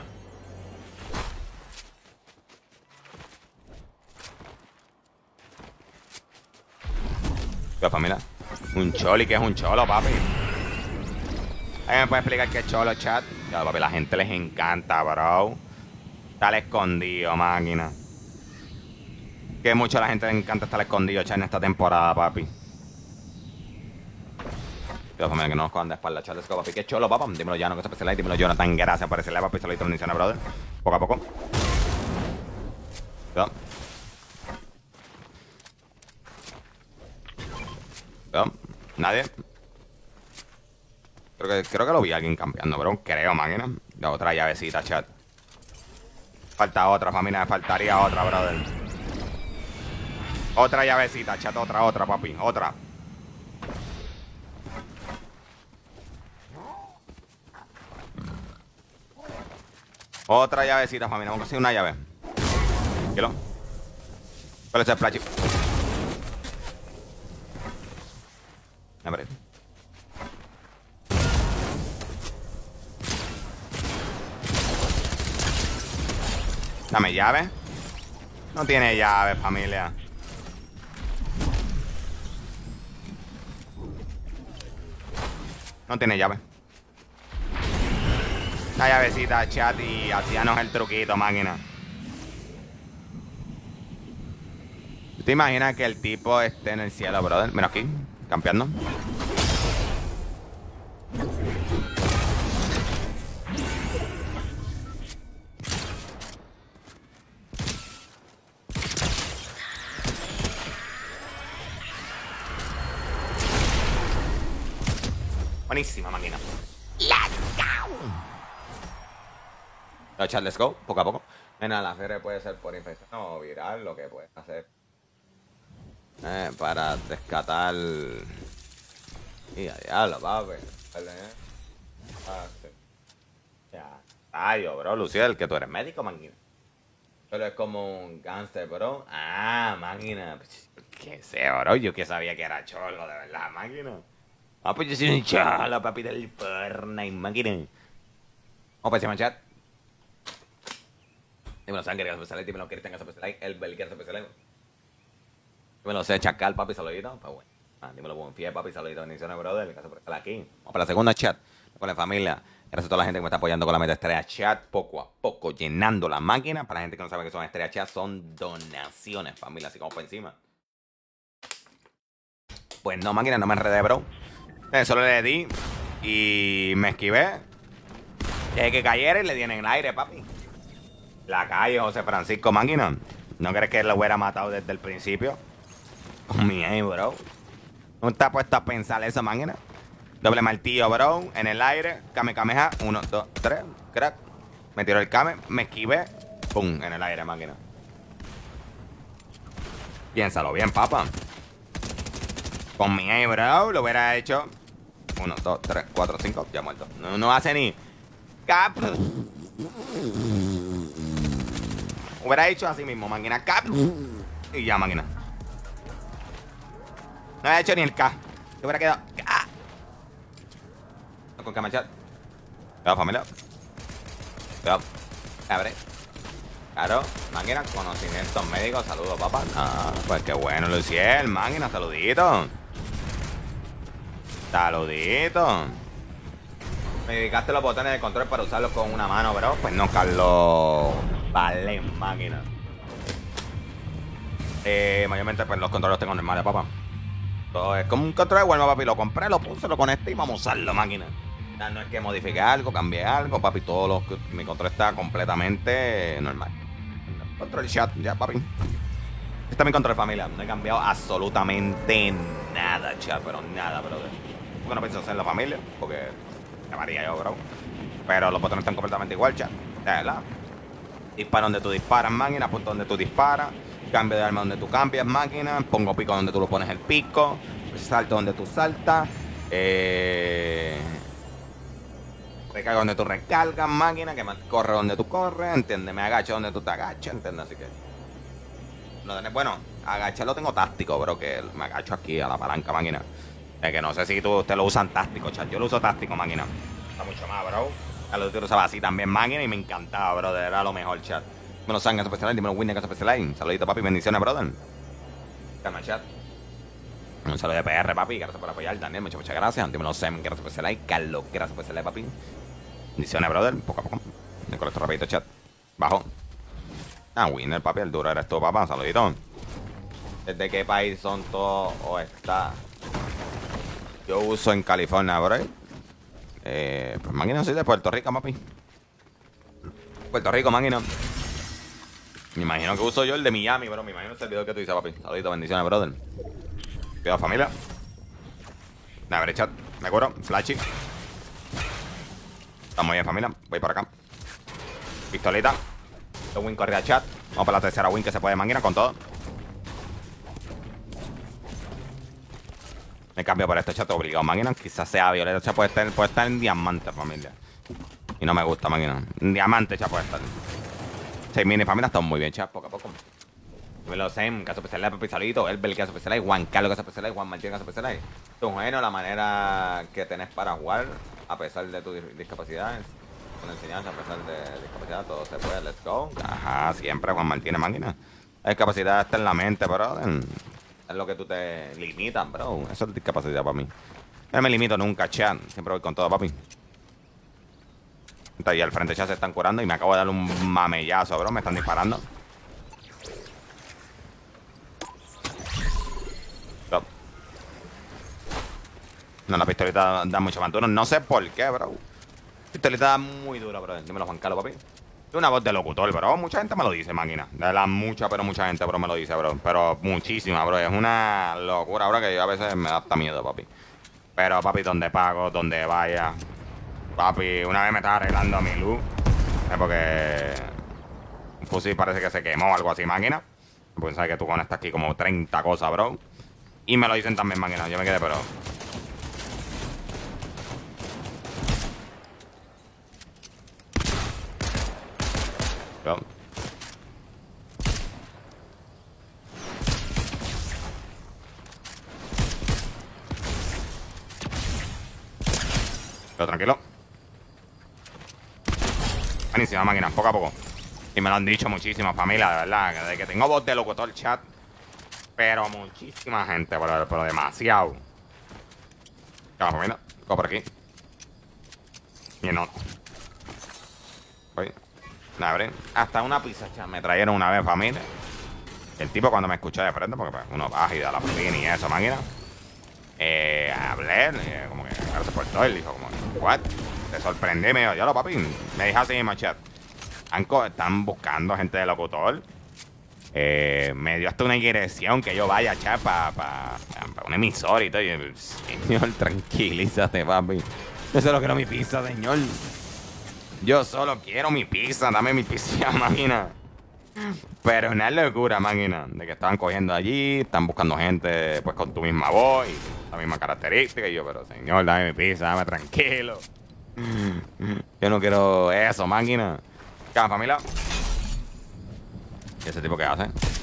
Pues mira. Un choli, que es un cholo, papi. ¿Alguien me puede explicar qué es cholo, chat? Ya, papi, la gente les encanta, bro. Estar escondido, máquina. Que mucho a la gente le encanta estar escondido, chat, en esta temporada, papi. Dios, mira, que no nos cojan de espalda, chat. Let's go, papi. Qué cholo, papá. Dímelo ya, no que se like. Dímelo, Jonathan. Gracias por ese like, papi. Saludito, bendiciones, brother. Poco a poco. Cuidado. Cuidado. Nadie. Creo que lo vi a alguien campeando, bro. Creo, máquina. La otra llavecita, chat. Falta otra, familia. Me faltaría otra, brother. Otra llavecita, chat. Otra, papi. Otra. Otra llavecita, familia. Vamos a conseguir una llave. Tranquilo. ¿Cuál es el flash? Hombre. Dame llave. No tiene llave, familia. No tiene llave. Una llavecita, chat, y hacíanos el truquito, máquina. ¿Te imaginas que el tipo esté en el cielo, brother? Mira aquí, campeando. Buenísima, máquina. ¡Let's go! No, chat, let's go, poco a poco. Mira, la feria puede ser por infección o viral, lo que puedes hacer para rescatar. Y a diablo, papi. Ya. Ay, yo, bro, Luciel, que tú eres médico, máquina. Pero es como un cáncer, bro. Ah, máquina. ¿Qué sé, bro? Yo que sabía que era cholo, de verdad, máquina. Ah, pues yo soy un cholo, papi del Fortnite, máquina. Vamos para encima, chat. Dímelo, Sangre, que se like. Dímelo, Cristian, que se like. El Bel, que se like. Dímelo, sé, Chacal, papi, saludito. Pues bueno. Dímelo, buen fiel, papi, saludito. Bendiciones, brother. Gracias por estar aquí. Vamos para la segunda, chat. Con la familia. Gracias a toda la gente que me está apoyando con la meta estrella chat. Poco a poco, llenando la máquina. Para la gente que no sabe que son estrella chat, son donaciones, familia. Así como por encima. Pues no, máquina, no me enredé, bro. Solo le di y me esquivé. Dejé que cayera y le di en el aire, papi. La calle, José Francisco, máquina. ¿No crees que lo hubiera matado desde el principio? Oh, mi bro. ¿No está puesto a pensar eso, máquina? Doble martillo, bro. En el aire. Kamehameha. 1, 2, 3. Crack. Me tiró el kame. Me esquivé. Pum. En el aire, máquina. Piénsalo bien, papá. Con mi bro, lo hubiera hecho 1, 2, 3, 4, 5. Ya muerto. No hace ni cap. Hubiera hecho así mismo, máquina. Cap. Y ya, máquina. No ha hecho ni el K. Se hubiera quedado. No con camachat. Cuidado, familia. Cuidado. Abre. Claro, máquina, conocimientos médicos. Saludos, papá. Ah, pues qué bueno, Luciel, máquina, saludito. Saludito. Me dedicaste los botones de control para usarlos con una mano, bro. Pues no, Carlos. Vale, máquina. Mayormente, pues los controles los tengo normales, papá. Todo es como un control de Walmart, papi. Lo compré, lo puse, lo conecté y vamos a usarlo, máquina. Ya, no es que modifique algo, cambie algo, papi. Mi control está completamente normal. Control chat, ya, papi. Este es mi control, familia. No he cambiado absolutamente nada, chat, pero nada, brother. Porque no pienso hacerlo, familia, porque me varía yo, bro. Pero los botones están completamente igual, chat. De verdad. Disparo donde tú disparas, máquina. Punto donde tú disparas. Cambio de arma donde tú cambias, máquina. Pongo pico donde tú lo pones el pico. Salto donde tú saltas. Recargo donde tú recargas, máquina. Que corre donde tú corres, ¿entiendes? Me agacho donde tú te agachas, ¿entiendes? Así que... Bueno, agachar lo tengo táctico, bro. Que me agacho aquí a la palanca, máquina. Es que no sé si ustedes lo usan táctico, chat. Yo lo uso táctico, máquina. Está mucho más, bro. A lo que usaba así también, máquina. Y me encantaba, bro. De verdad, lo mejor, chat. Dímelo, San, Casa Especial. Dímelo, Winnie, Casa Especial. Saludito, papi. Bendiciones, brother. Calma, chat. Un saludo de PR, papi. Gracias por apoyar, Daniel. Muchas gracias. Dímelo, Sam. Gracias por ese like. Carlos, gracias por ese like, papi. Bendiciones, brother. Poco a poco. Me conecto rapidito, chat. Bajo. Ah, Winner, papi. El duro eres tú, papá. Saludito. ¿Desde qué país son todos o está? Yo uso en California, bro. Pues máquina, soy de Puerto Rico, papi. Puerto Rico, máquina. Me imagino que uso yo el de Miami, bro. Me imagino el servidor que tú dices, papi. Saludito, bendiciones, brother. Cuidado, familia. A ver, chat. Me curo. Flashy. Estamos bien, familia. Voy por acá. Pistolita. Dos win corre a chat. Vamos para la tercera win que se puede, máquina, con todo. Me cambio por este chat obligado, máquina. Quizás sea violeta, chat. Puede estar en diamante, familia. Y no me gusta, máquina. En diamante, chat, puede estar. 6 mini, familia. Estamos muy bien, chat. Poco a poco. Dímelo, Sam. Caso especial, papi. Saludito. Elbel, caso especial. Juan Carlos, caso especial. Juan Martín, caso especial. Tu bueno, la manera que tenés para jugar, a pesar de tus discapacidades. Con enseñanza, a pesar de discapacidad, todo se puede. Let's go. Ajá, siempre, Juan Martínez, máquina. La discapacidad está en la mente, bro. Es lo que tú te limitas, bro. Eso es discapacidad para mí. No me limito nunca, chat. Siempre voy con todo, papi. Y al frente ya se están curando y me acabo de dar un mamellazo, bro. Me están disparando. Stop. No, la pistolita da mucho más duro. No sé por qué, bro. Pistolita da muy duro, bro. Dímelo, Juan Carlos, papi. Es una voz de locutor, bro. Mucha gente me lo dice, máquina. De la mucha, pero mucha gente, bro, me lo dice, bro. Pero muchísima, bro. Es una locura, bro, que yo a veces me da hasta miedo, papi. Pero, papi, donde pago, donde vaya. Papi, una vez me estaba arreglando mi luz. Es porque un fusil parece que se quemó o algo así, máquina. Pues sabes que tú conectas aquí como 30 cosas, bro. Y me lo dicen también, máquina. Yo me quedé, pero... Pero tranquilo. Buenísima, máquina, poco a poco. Y me lo han dicho muchísimo, familia, de verdad. Desde que tengo voz de locutor chat. Pero muchísima gente, pero demasiado. Ya, familia. Cojo por aquí. Y no. Oye. Abre. Hasta una pizza chat me trajeron una vez, familia. El tipo cuando me escuchó de frente, porque pues, uno baja y da la pina y eso, máquina. Hablé, como que ahora se portó. Él dijo, como, ¿what? Te sorprendí, me dijo, yo lo papi. Me dijo así mismo, chat. Están buscando gente de locutor. Me dio hasta una dirección que yo vaya, chat, para un emisor y todo. Y yo, señor, tranquilízate, papi. Yo solo quiero mi pizza, señor. Yo solo quiero mi pizza. Dame mi pizza, máquina. Pero una locura, máquina. De que estaban cogiendo allí. Están buscando gente, pues, con tu misma voz y la misma característica. Y yo, pero, señor, dame mi pizza, dame tranquilo. Yo no quiero eso, máquina. ¿Qué va, familia? ¿Y ese tipo qué hace?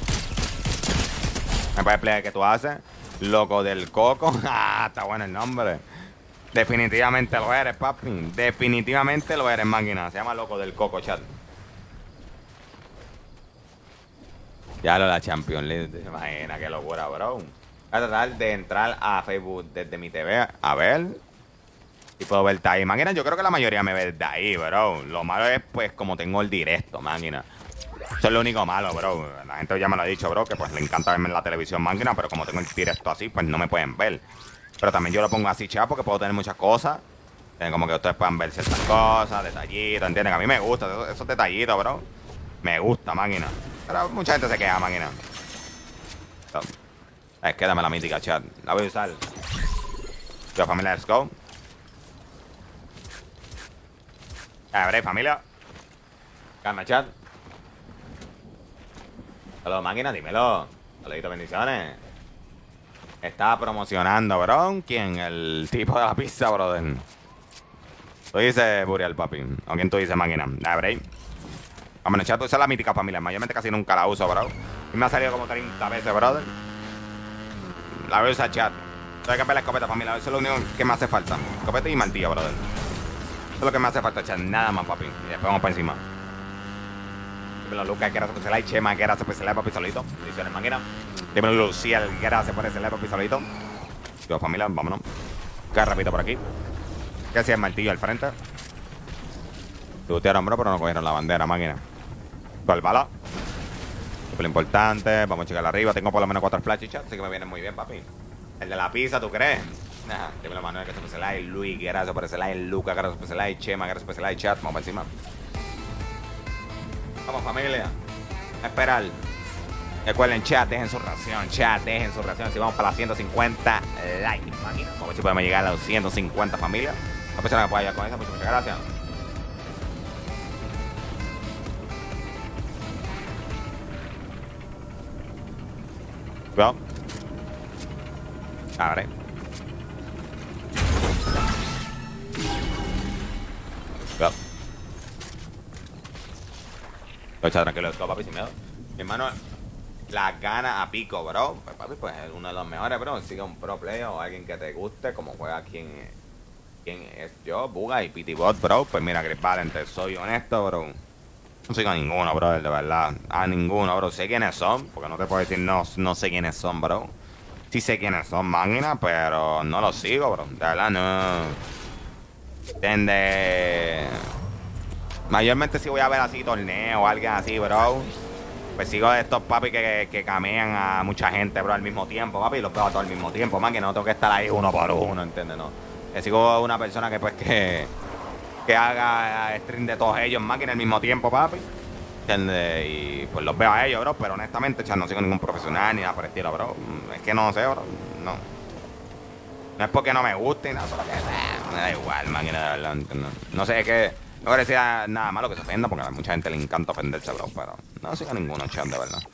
¿Me puedes explicar qué tú haces? Loco del coco. Ah, está bueno el nombre. Definitivamente lo eres, papi. Definitivamente lo eres, máquina. Se llama Loco del Coco, chat. Ya lo la Champions League. Imagina, qué locura, bro. Voy a tratar de entrar a Facebook desde mi TV a ver. Y puedo verte ahí. Máquina, yo creo que la mayoría me ve de ahí, bro. Lo malo es, pues, como tengo el directo, máquina. Eso es lo único malo, bro. La gente ya me lo ha dicho, bro, que pues le encanta verme en la televisión, máquina. Pero como tengo el directo así, pues no me pueden ver. Pero también yo lo pongo así, chat, porque puedo tener muchas cosas. Como que ustedes puedan ver ciertas cosas, detallitos, ¿entienden? A mí me gusta esos detallitos, bro. Me gusta, máquina. Pero mucha gente se queda, máquina. Es que dame la mítica, chat. La voy a usar. Yo, familia, let's go. A ver, familia. Calma, chat. Hola, máquina, dímelo. Saluditos, bendiciones. Está promocionando, bro. ¿Quién? El tipo de la pizza, brother. Tú dices Burial, papi. ¿O quién tú dices, máquina? A ver, vamos, chat, esa es la mítica familia. Mayormente casi nunca la uso, bro. Y me ha salido como 30 veces, brother. La voy a usar, chat. Tengo que ver la escopeta, familia. Eso es lo único que me hace falta. Escopeta y martillo, brother. Eso es lo que me hace falta, chat. Nada más, papi. Y después vamos para encima. Dímelo, Lucas, que era su like. Chema, que era su like, papi, solito. Bendiciones, máquina. Dímelo, Lucía, que era se pone ese like, papi, solito. Yo, familia, vámonos. Que repito por aquí. ¿Qué hacía el martillo al frente? Tutearon, bro, pero no cogieron la bandera, máquina. Con el bala. Súper importante. Vamos a checar arriba. Tengo por lo menos 4 flashes, chat. Así que me viene muy bien, papi. El de la pizza, ¿tú crees? Nah, dímelo, Manuel, que se puse like. Luis, que era se puse like. Luca, que era se puse like. Chema, que era se puse like. Chat, vamos para encima. Vamos, familia. A esperar. Recuerden, chat, dejen su ración. Chat, dejen su ración. Si vamos para las 150 likes, máquina. Vamos a ver si podemos llegar a los 150, familia. La persona que pueda llegar con esa, pues muchas gracias. Cuidado. A ver. Cuidado. Echa tranquilo, papi, sin miedo. Mi hermano, las ganas a pico, bro. Pues, papi, pues es uno de los mejores, bro. Sigue un pro player o alguien que te guste, como juega quien es yo, Buga y Pitibot, bro. Pues mira, Chris Valente, soy honesto, bro. No sigo a ninguno, bro, de verdad. A ninguno, bro. Sé quiénes son, porque no te puedo decir no sé quiénes son, bro. Sí sé quiénes son, máquina, pero no los sigo, bro. De verdad, no. ¿Entiendes? Mayormente si voy a ver así torneo o alguien así, bro. Pues sigo de estos papi que camean a mucha gente, bro, al mismo tiempo, papi. Y los veo a todos al mismo tiempo, man, que no tengo que estar ahí uno por uno, ¿entiendes? No. Sigo a una persona que pues que haga stream de todos ellos, máquina, al mismo tiempo, papi. ¿Entiendes? Y pues los veo a ellos, bro. Pero honestamente, no sigo ningún profesional ni nada por el estilo, bro. Es que no sé, bro. No. No es porque no me guste ni nada, solo que me da igual, máquina, de verdad. ¿Entiendes? No sé, es que no parecía nada malo que se ofenda, porque a mucha gente le encanta ofenderse, bro. Pero no sigo ninguno, chat, de verdad.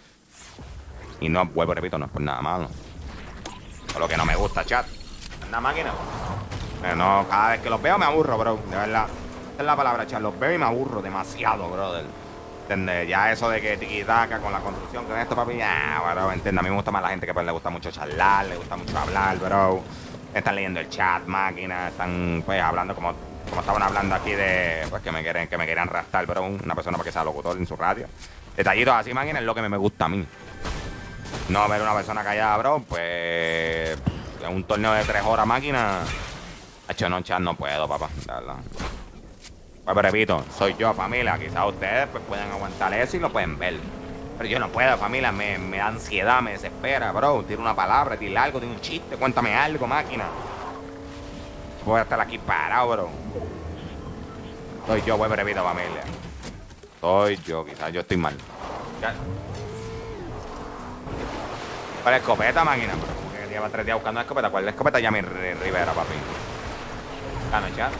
Y no, vuelvo, repito, no es por nada malo. Por lo que no me gusta, chat. Anda, máquina. Pero no, cada vez que los veo me aburro, bro. De verdad. Esa es la palabra, chat. Los veo y me aburro demasiado, brother. ¿Entiendes? Ya eso de que tiki-taka con la construcción, con esto, papi, ya, bro, ¿entiendes? A mí me gusta más la gente que pues le gusta mucho charlar, le gusta mucho hablar, bro. Están leyendo el chat, máquina, están pues hablando como estaban hablando aquí de pues que me querían raptar, bro. Una persona para que sea locutor en su radio. Detallitos así, máquina, es lo que me gusta a mí. No ver una persona callada, bro, pues en un torneo de 3 horas, máquina. Hecho, no, chat, no puedo, papá, de verdad. Pues repito, soy yo, familia. Quizás ustedes pues puedan aguantar eso y lo pueden ver. Pero yo no puedo, familia. Me da ansiedad, me desespera, bro. Tira una palabra, tira algo, tira un chiste, cuéntame algo, máquina. Voy a estar aquí parado, bro. Soy yo, pues repito, familia. Soy yo, quizás yo estoy mal. Ya. ¿Cuál escopeta, máquina? Pero como que lleva 3 días buscando una escopeta. ¿Cuál es la escopeta? Yami Rivera, papi. Dame, chat.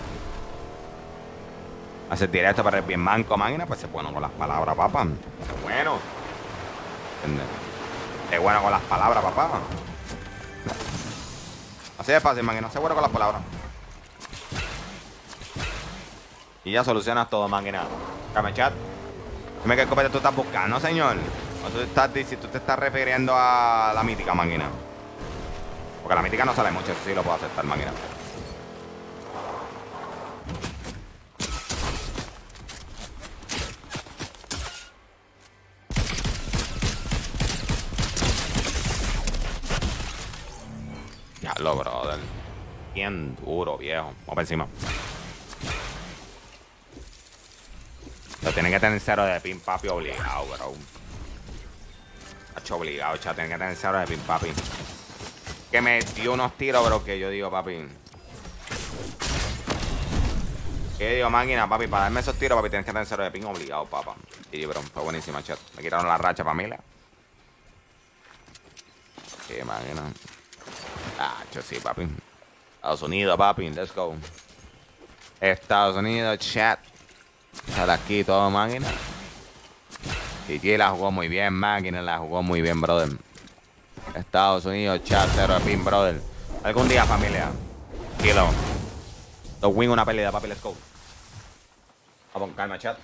Hacer directo para el bien manco, máquina, pues es bueno con las palabras, papá. Es bueno. ¿Entiendes? Es bueno con las palabras, papá. Así de fácil, máquina. Sé bueno con las palabras. Y ya solucionas todo, máquina. Dame, chat. Dime qué escopeta tú estás buscando, señor. O tú te estás refiriendo a la mítica, máquina. Porque la mítica no sale mucho, eso sí lo puedo aceptar, máquina. Lo, brother. Bien duro, viejo. Vamos para encima. Lo tienen que tener 0 de pin, papi, obligado, bro. Hacho, obligado, chat. Tienen que tener 0 de pin, papi. Que me dio unos tiros, bro, que yo digo, papi. ¿Qué digo, máquina, papi? Para darme esos tiros, papi, tienes que tener 0 de pin obligado, papá. Y, bro, fue buenísima, chat. Me quitaron la racha, familia. Qué máquina. Ah, yo sí, papi. Estados Unidos, papi. Let's go. Estados Unidos, chat. Sale aquí todo, máquina. GG la jugó muy bien, máquina la jugó muy bien, brother. Estados Unidos, chat, 0 de pin, brother. Algún día, familia. Kilo. Dos win, una pelea, papi, let's go. Vamos con calma, chat.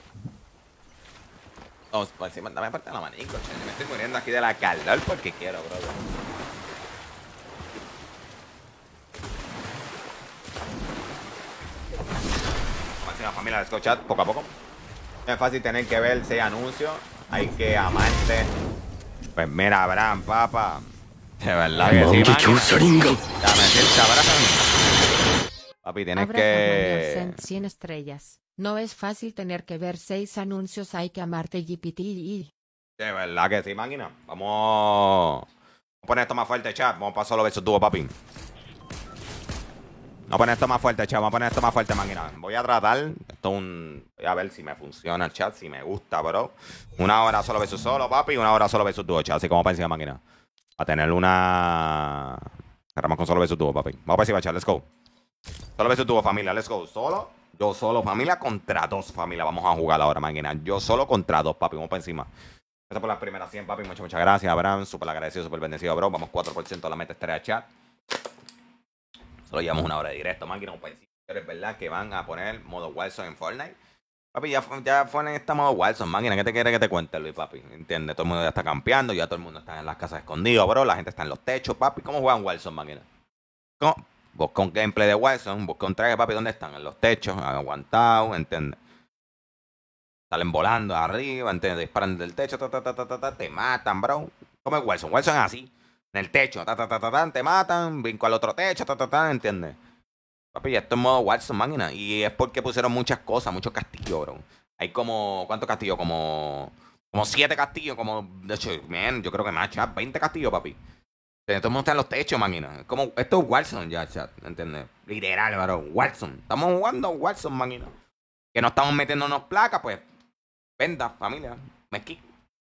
Vamos por encima, dame parte de la manico, chat. Me estoy muriendo aquí de la calor porque quiero, brother. Vamos encima, familia, let's go, chat, poco a poco. No es fácil tener que ver 6 anuncios. Hay que amarte. Pues mira, Abraham, papá. De verdad que sí, man. Dame el Abraham. Papi, tienes que... 100 estrellas. No es fácil tener que ver 6 anuncios, hay que amarte GPT. De verdad que sí, máquina. Vamos a poner esto más fuerte, chat. Vamos a pasar solo versus dúo, papi. Vamos a poner esto más fuerte, chat. Vamos a poner esto más fuerte, máquina. Voy a tratar. Esto es un... Voy a ver si me funciona el chat, si me gusta, bro. 1 hora solo versus solo, papi. 1 hora solo versus dúo, chat. Así como para encima, máquina. A tener una... Cerramos con solo versus dúo, papi. Vamos para encima, chat. Let's go. Solo versus dúo, familia. Let's go. Solo. Yo solo, familia, contra 2, familia. Vamos a jugar ahora, máquina. Yo solo contra 2, papi. Vamos para encima. Gracias por las primeras 100, papi. Muchas gracias, Abraham. Súper agradecido, súper bendecido, bro. Vamos 4% de la meta estrella chat. Solo llevamos 1 hora de directo, máquina. Vamos para encima. Pero es verdad que van a poner modo Warzone en Fortnite. Papi, ya fue en este modo Warzone, máquina. ¿Qué te quiere que te cuente, Luis, papi? ¿Entiendes? Todo el mundo ya está campeando. Ya todo el mundo está en las casas escondido, bro. La gente está en los techos, papi. ¿Cómo juegan Warzone, máquina? ¿Cómo? Busca un gameplay de Warzone, busca un traje, papi, ¿dónde están? En los techos, aguantados, ¿entiendes? Salen volando arriba, ¿entiendes? Disparan del techo, te matan, bro. ¿Cómo es Warzone? Warzone es así, en el techo, te matan, brinco al otro techo, ¿entiendes? Papi, esto es modo Warzone, máquina. Y es porque pusieron muchas cosas, muchos castillos, bro. Hay como, ¿cuántos castillos? Como 7 castillos, como, de hecho, man, yo creo que más, chat, 20 castillos, papi. Todo el mundo está en los techos, máquina. Como, esto es Warzone ya, chat, ¿entiendes? Literal, bro, Warzone. Estamos jugando Warzone, máquina. Que no estamos metiéndonos placas, pues. Venda, familia. Mezquí.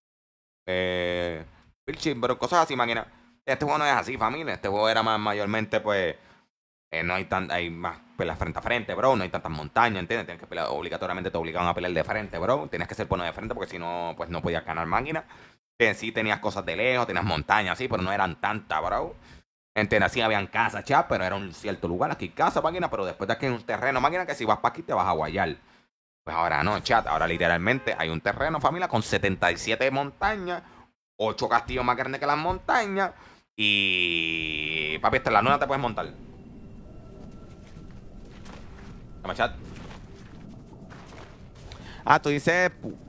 Pilching, pero cosas así, máquina. Este juego no es así, familia. Este juego era más mayormente, pues. No hay hay más peleas frente a frente, bro. No hay tantas montañas, ¿entiendes? Tienes que pelear, obligatoriamente te obligaban a pelear de frente, bro. Tienes que ser bueno de frente porque si no, pues no podías ganar, máquina. Sí tenías cosas de lejos, tenías montañas, sí, pero no eran tantas, bro. ¿Entiendes? Sí habían casas, chat, pero era un cierto lugar. Aquí casa, máquina, pero después de aquí hay un terreno, máquina, que si vas para aquí te vas a guayar. Pues ahora no, chat. Ahora literalmente hay un terreno, familia, con 77 montañas, 8 castillos más grandes que las montañas. Y... papi, esta en la luna te puedes montar. Dame, chat. Ah, tú dices...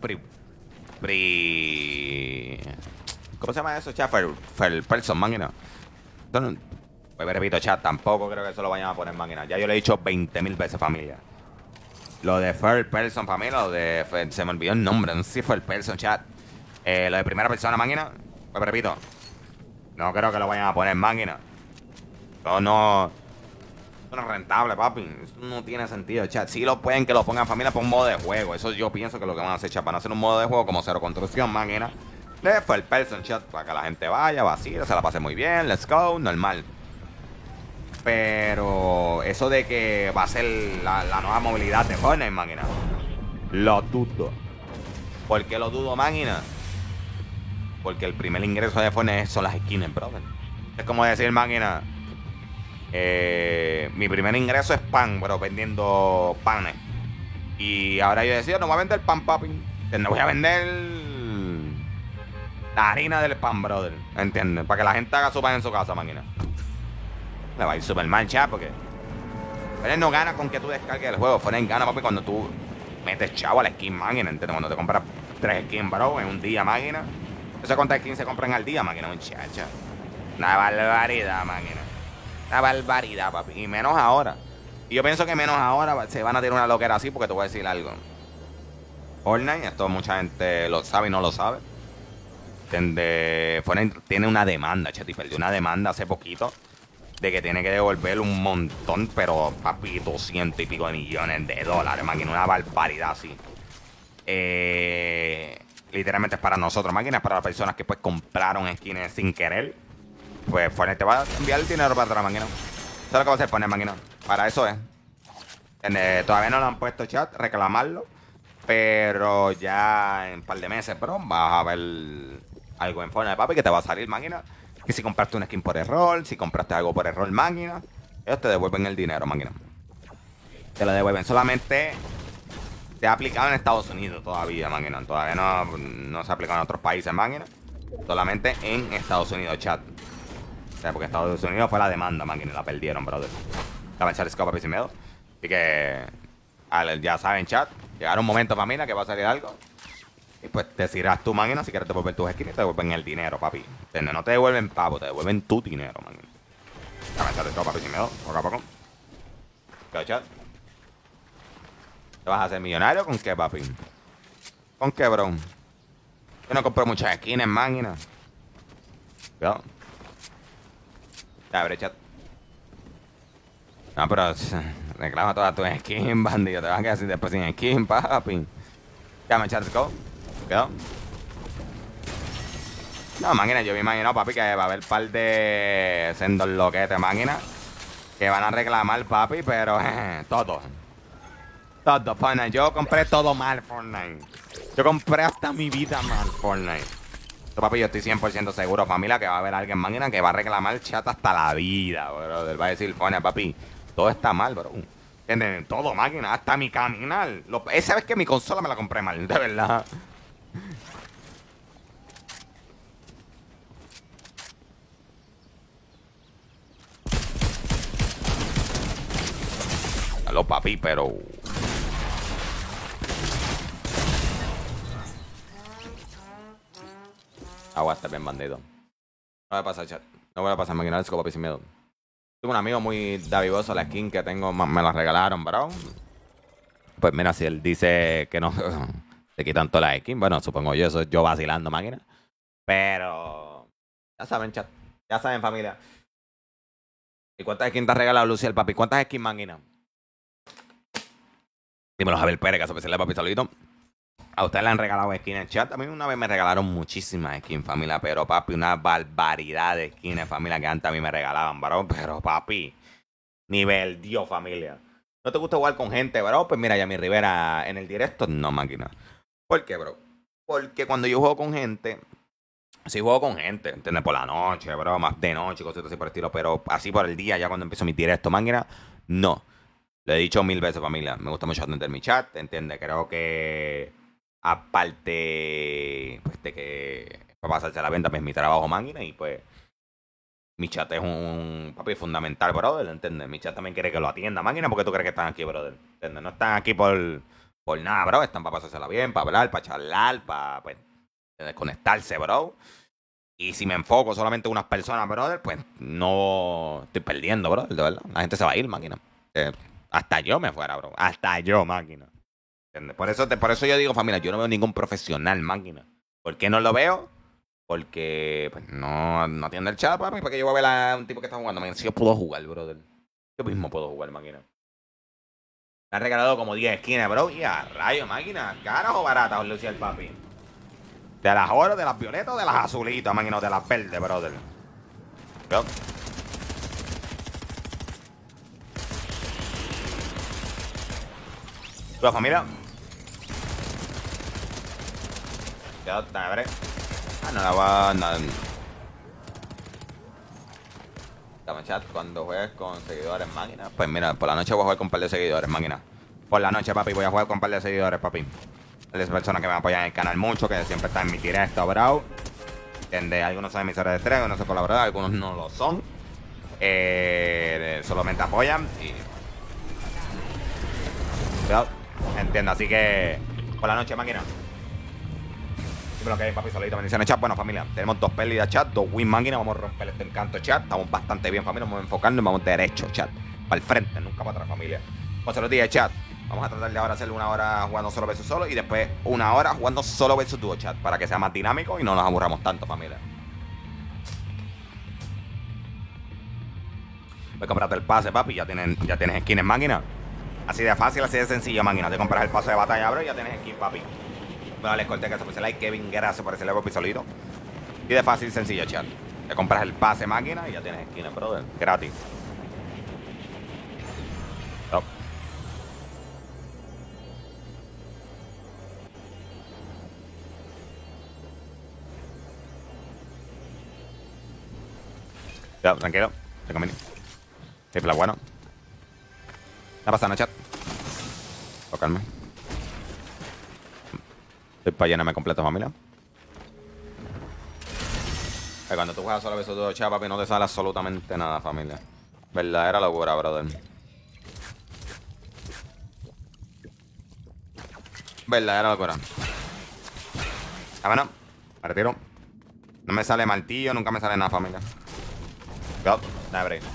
¿Cómo se llama eso, chat? First person, máquina. Pues repito, chat, tampoco creo que eso lo vayan a poner, máquina. Ya yo le he dicho 20.000 veces, familia. Lo de first person, familia, lo de... Se me olvidó el nombre, no sé si first person, chat. Lo de primera persona, máquina. Pues repito, no creo que lo vayan a poner, máquina. Eso no es rentable, papi. Eso no tiene sentido, chat. Si lo pueden que lo pongan, familia, por un modo de juego. Eso yo pienso que lo que van a hacer, chat. Van a hacer un modo de juego como Cero Construcción, máquina. De first person, chat. Para que la gente vaya, vacile, se la pase muy bien. Let's go, normal. Pero eso de que va a ser la nueva movilidad de Fortnite, máquina, lo dudo. ¿Por qué lo dudo, máquina? Porque el primer ingreso de Fortnite son las skins, brother. Es como decir, máquina, mi primer ingreso es pan, bro, vendiendo panes. Y ahora yo decía, no voy a vender pan, papi. No voy a vender la harina del pan, brother. ¿Entiendes? Para que la gente haga su pan en su casa, máquina. Le va a ir super mal, chat, porque Fortnite no gana con que tú descargues el juego. Fortnite gana, papi, cuando tú metes chavo a la skin, máquina, ¿entiendes? Cuando te compras 3 skins, bro, en un día, máquina. Eso cuántas skins se compran al día, máquina, muchacha. Una barbaridad, máquina. Una barbaridad, papi. Y menos ahora. Y yo pienso que menos ahora se van a tirar una loquera así, porque te voy a decir algo. Fortnite, esto mucha gente lo sabe y no lo sabe. Fortnite tiene una demanda, chat, y perdió una demanda hace poquito de que tiene que devolver un montón, pero papi, 200 y pico de millones de dólares, máquina, una barbaridad así. Literalmente es para nosotros, máquina, es para las personas que pues compraron skins sin querer. Pues Fortnite te va a enviar el dinero para atrás, máquina. Eso es lo que va a hacer Fortnite, máquina. Para eso es. Todavía no lo han puesto, chat, reclamarlo. Pero ya en un par de meses, bro, vas a ver algo en Fortnite, papi, que te va a salir, máquina. Que si compraste una skin por error, si compraste algo por error, máquina, ellos te devuelven el dinero, máquina. Te lo devuelven. Solamente se ha aplicado en Estados Unidos todavía, máquina. Todavía no se ha aplicado en otros países, máquina. Solamente en Estados Unidos, chat. O sea, porque Estados Unidos fue la demanda, máquina, y la perdieron, brother. La echar escopa, papi, sin miedo. Así que, ya saben, chat. Llegará un momento, familia, que va a salir algo. Y pues decidirás tu máquina si quieres devolver tus skins y te devuelven el dinero, papi. ¿Entiendes? No te devuelven pavo, te devuelven tu dinero, máquina. Dame echar escopa, papi, sin miedo. Poco a poco. ¿Qué, chat? ¿Te vas a hacer millonario con qué, papi? ¿Con qué, bro? Yo no compro muchas skins, máquina. Cuidado. Ya, abre, chat. No, pero reclama todas tus skins, bandido. Te vas a quedar así después sin skin, papi. Ya me echaste go. Quedó. No, máquina, yo me imagino, papi, que va a haber un par de sendos loquetes, máquina, que van a reclamar, papi, pero todo. Todo, Fortnite. Yo compré todo mal, Fortnite. Yo compré hasta mi vida mal, Fortnite. Esto, papi, yo estoy 100% seguro, familia, que va a haber alguien, máquina, que va a reclamar chat hasta la vida, bro. Va a decir, Fortnite, papi, todo está mal, bro. ¿Entienden? Todo, máquina, hasta mi caminar. Esa vez que mi consola me la compré mal, de verdad. Aló, papi, pero... Aguanta bien, bandido. No voy a pasar, chat. No voy a pasar, máquina, let's go, papi, sin miedo. Tengo un amigo muy davivoso, la skin que tengo, me la regalaron, bro. Pues mira, si él dice que no se quitan todas las skins, bueno, supongo yo, eso yo vacilando, máquina. Pero ya saben, chat. Ya saben, familia. ¿Y cuántas skins te ha regalado Luciel, papi? ¿Cuántas skins, máquina? Dímelo, Javier Pérez, que se le papi, saludito. A ustedes le han regalado skins en chat. A mí una vez me regalaron muchísimas skins, familia. Pero, papi, una barbaridad de skins, familia, que antes a mí me regalaban, bro. Pero, papi, nivel Dios, familia. ¿No te gusta jugar con gente, bro? Pues mira, Yami Rivera en el directo, no, máquina. ¿Por qué, bro? Porque cuando yo juego con gente, sí juego con gente, ¿entiendes? Por la noche, bro, más de noche, cosas así por el estilo. Pero así por el día, ya cuando empiezo mi directo, máquina, no. Lo he dicho 1000 veces, familia. Me gusta mucho atender mi chat, ¿entiendes? Creo que aparte pues, de que para pasarse a la venta, pues mi trabajo, máquina, y pues mi chat es un papi fundamental, brother, ¿entiendes? Mi chat también quiere que lo atienda, máquina, porque tú crees que están aquí, brother, ¿entiendes? No están aquí por nada, bro. Están para pasársela bien, para hablar, para charlar, para pues, desconectarse, bro. Y si me enfoco solamente en unas personas, brother, pues no estoy perdiendo, brother, de verdad. La gente se va a ir, máquina. Hasta yo me fuera, bro. Hasta yo, máquina. ¿Entiendes? Por eso yo digo, familia, yo no veo ningún profesional, máquina. ¿Por qué no lo veo? Porque pues, no atiende el chat, papi. Porque yo voy a ver a un tipo que está jugando, máquina. Si yo puedo jugar, brother. Yo mismo puedo jugar, máquina. Me han regalado como 10 skins, bro. Y a rayo, máquina. ¿Caras o baratas, Lucía el papi? ¿De las oro, de las violetas o de las azulitas, máquina? O de las verdes, brother. Bro. ¿Tu familia? Ya, dame, ver. Ah, no la va a... Dame chat, cuando juegues con seguidores, máquina. Pues mira, por la noche voy a jugar con un par de seguidores, máquina. Por la noche, papi, voy a jugar con un par de seguidores, papi. Hay personas que me apoyan en el canal mucho, que siempre están en mi directo, bro. Algunos son emisores de estrés, algunos son colaboradores, algunos no lo son. Solamente apoyan y... Entiendo, así que... Por la noche, máquina. Lo que hay, papi, solito, bendiciones, chat. Bueno, familia, tenemos 2 pérdidas, chat, 2 win, máquina. Vamos a romper este encanto, chat. Estamos bastante bien, familia. Vamos a enfocarnos y vamos derecho, chat. Para el frente, nunca para atrás, familia. Pues los días, chat. Vamos a tratar de ahora hacer 1 hora jugando solo versus solo y después 1 hora jugando solo versus dúo, chat. Para que sea más dinámico y no nos aburramos tanto, familia. Voy a comprarte el pase, papi. Ya tienes skins, máquina. Así de fácil, así de sencillo, máquina. Te compras el pase de batalla, bro, y ya tienes skin, papi. Bueno, les corté que se puso like, Kevin, gracias por ese like, papi, solito. Y de fácil, sencillo, chat. Te compras el pase, máquina, y ya tienes skins, brother. Gratis. Oh. Ya, tranquilo. Te conviene. Triple bueno. ¿Qué pasa, chat? Tocarme. Estoy para llenarme completo, familia. Cuando tú juegas solo versus todo chat, papi, no te sale absolutamente nada, familia. Verdadera locura, brother. Verdadera locura. Bueno, me retiro. No me sale martillo, nunca me sale nada, familia. Go, dale break.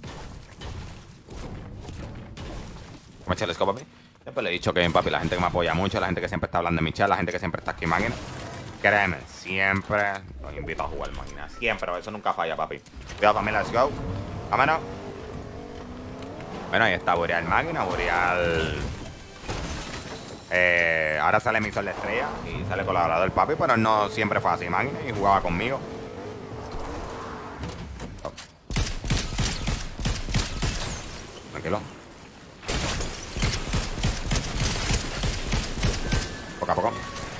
¿Cómo echa el scope, papi? Siempre le he dicho que, papi, la gente que me apoya mucho, la gente que siempre está hablando de mi chat, la gente que siempre está aquí en máquina. Créeme, siempre los invito a jugar máquina. Siempre, eso nunca falla, papi. Cuidado, familia, let's go. Vámonos. Bueno, ahí está Boreal máquina, Boreal. Ahora sale mi sol de estrella y sale colaborador, papi, pero no siempre fue así, máquina, y jugaba conmigo. Oh. Tranquilo. Poco a poco.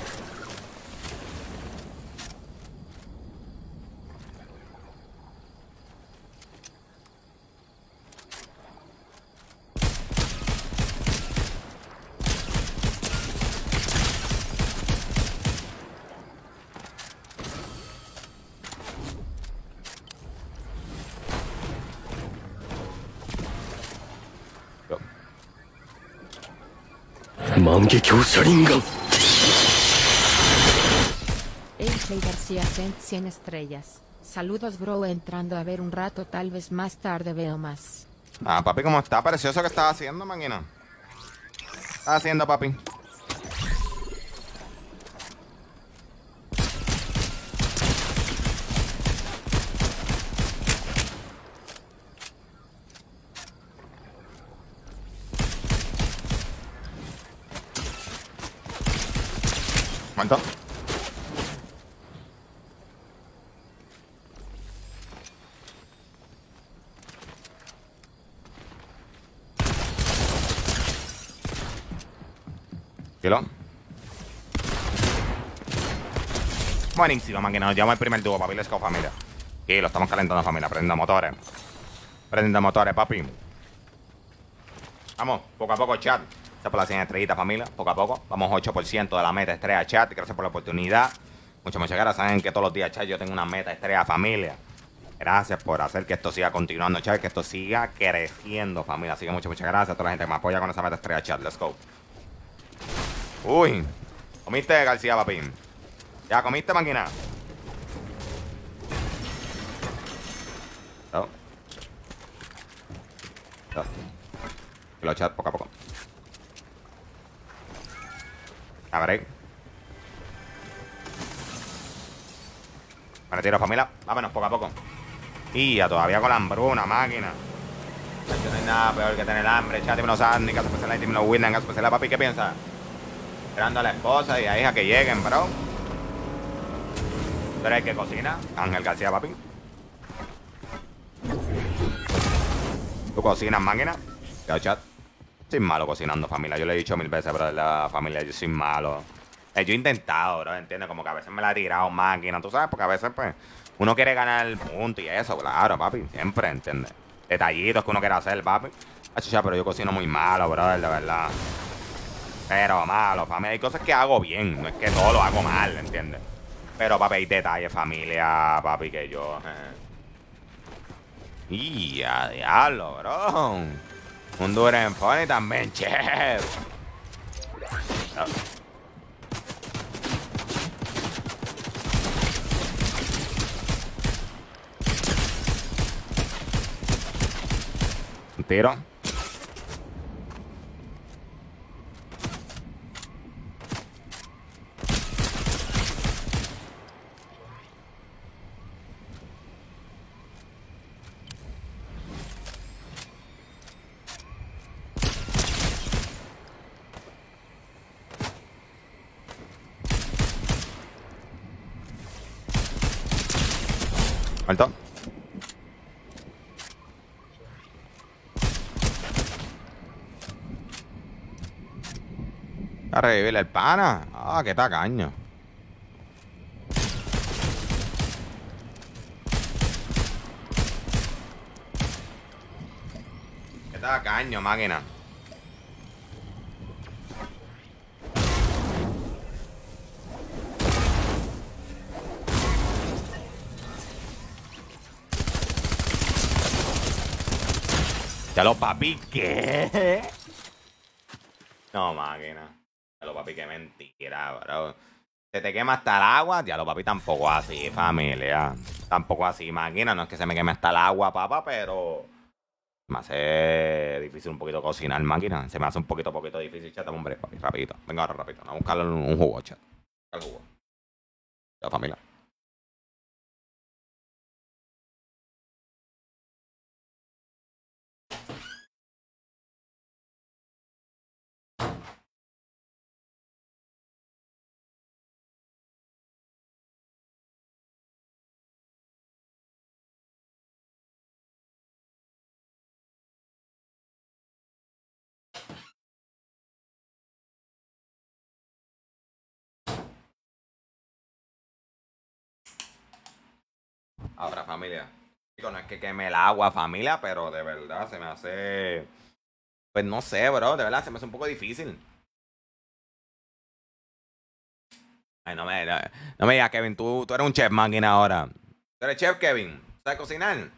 Ashley García Cent 100 estrellas. Saludos bro, entrando a ver un rato, tal vez más tarde veo más. Ah, papi, ¿cómo está? Precioso que estaba haciendo, máquina. ¿Qué estás haciendo, papi? ¿Cuánto? ¿Kilo? Buenísimo, máquina. Nos llevamos el primer dúo, papi. Let's go, familia. Aquí lo estamos calentando, familia. Prendiendo motores. Prendiendo motores, papi. Vamos, poco a poco, chat. Esta por la 100 estrellitas, familia. Poco a poco. Vamos 8% de la meta estrella, chat. Gracias por la oportunidad. Muchas gracias. Saben que todos los días, chat, yo tengo una meta estrella, familia. Gracias por hacer que esto siga continuando, chat. Que esto siga creciendo, familia. Así que muchas gracias a toda la gente que me apoya con esa meta estrella, chat. Let's go. Uy. ¿Comiste, García, papi? ¿Ya comiste, máquina? No. No. Lo chat poco a poco. A ver ahí. Me retiro, familia. Vámonos poco a poco. Y ya todavía con la hambruna, máquina. No hay nada peor que tener hambre. Chat, dímelo Sandy, caso especial, dímelo Winner, caso especial, papi. ¿Qué piensas? Esperando a la esposa y a hija que lleguen, bro. ¿Tú eres el que cocina? Ángel García, papi. ¿Tú cocinas, máquina? Ya, chat. Soy malo cocinando, familia. Yo le he dicho 1000 veces, bro, de la familia, yo soy malo. Yo he intentado, bro, ¿entiendes? Como que a veces me la he tirado máquina, tú sabes, porque a veces, pues, uno quiere ganar el punto y eso, claro, papi. Siempre, ¿entiendes? Detallitos que uno quiere hacer, papi. Achucha, pero yo cocino muy malo, bro, de verdad. Pero malo, familia. Hay cosas que hago bien, no es que todo lo hago mal, ¿entiendes? Pero, papi, hay detalles, familia, papi, que yo... Y a diablo, bro. Un Duren Pony también, chef. No. Un tiro. ¿Cuánto? A revivir el pana. Ah, qué tacaño. Tacaño, máquina. Ya lo papi, ¿qué? No, máquina. Ya lo papi, qué mentira, bro. Se te quema hasta el agua. Ya lo papi, tampoco así, familia. Tampoco así, máquina. No es que se me queme hasta el agua, papá, pero me hace difícil un poquito cocinar, máquina. Se me hace un poquito difícil, chat. Hombre, papi, rapidito. Venga ahora, rapidito. Vamos a buscarle un jugo, chat. El jugo. Ya, familia. Ahora, familia. Digo, no es que queme el agua, familia, pero de verdad se me hace. Pues no sé, bro. De verdad se me hace un poco difícil. Ay, no me digas, Kevin. Tú eres un chef, máquina, ahora. ¿Tú eres chef, Kevin? ¿Sabes cocinar?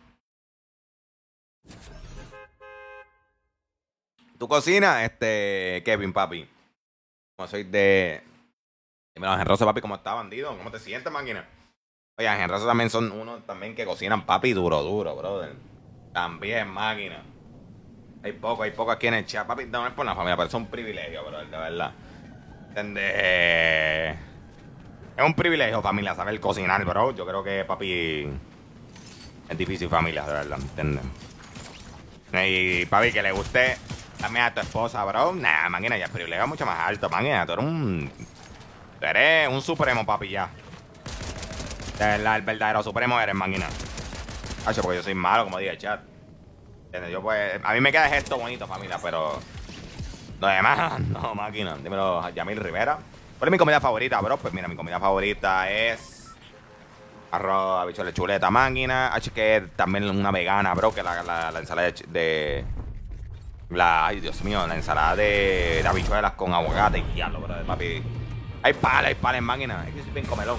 ¿Tú cocinas, Kevin, papi? Como soy de. Dímelo, Ángel Rosa, papi, ¿cómo está, bandido? ¿Cómo te sientes, máquina? Oye, Ángel Rosa también son uno también que cocinan, papi, duro, brother. También, máquina. Hay poco aquí en el chat, papi. No es por la familia, pero es un privilegio, brother, de verdad. ¿Entendés? Es un privilegio, familia, saber cocinar, bro. Yo creo que, papi, es difícil, familia, de verdad, ¿entiendes? Y, papi, que le guste también a tu esposa, bro. Nah, máquina, ya el privilegio es mucho más alto, máquina. Tú eres un supremo, papi, ya. De verdad, el verdadero supremo eres, máquina. Hacho, porque yo soy malo, como dije el chat. ¿Entiendes? Yo, pues, a mí me queda esto bonito, familia, pero lo demás, no, máquina. Dímelo, Yamil Rivera. ¿Cuál es mi comida favorita, bro? Pues mira, mi comida favorita es arroz, habichuelas, chuleta, máquina. H que también una vegana, bro, que la ensalada ay, Dios mío, la ensalada de habichuelas con aguacate y diablo, bro, papi. Hay pales, máquina. Es que soy bien comelón.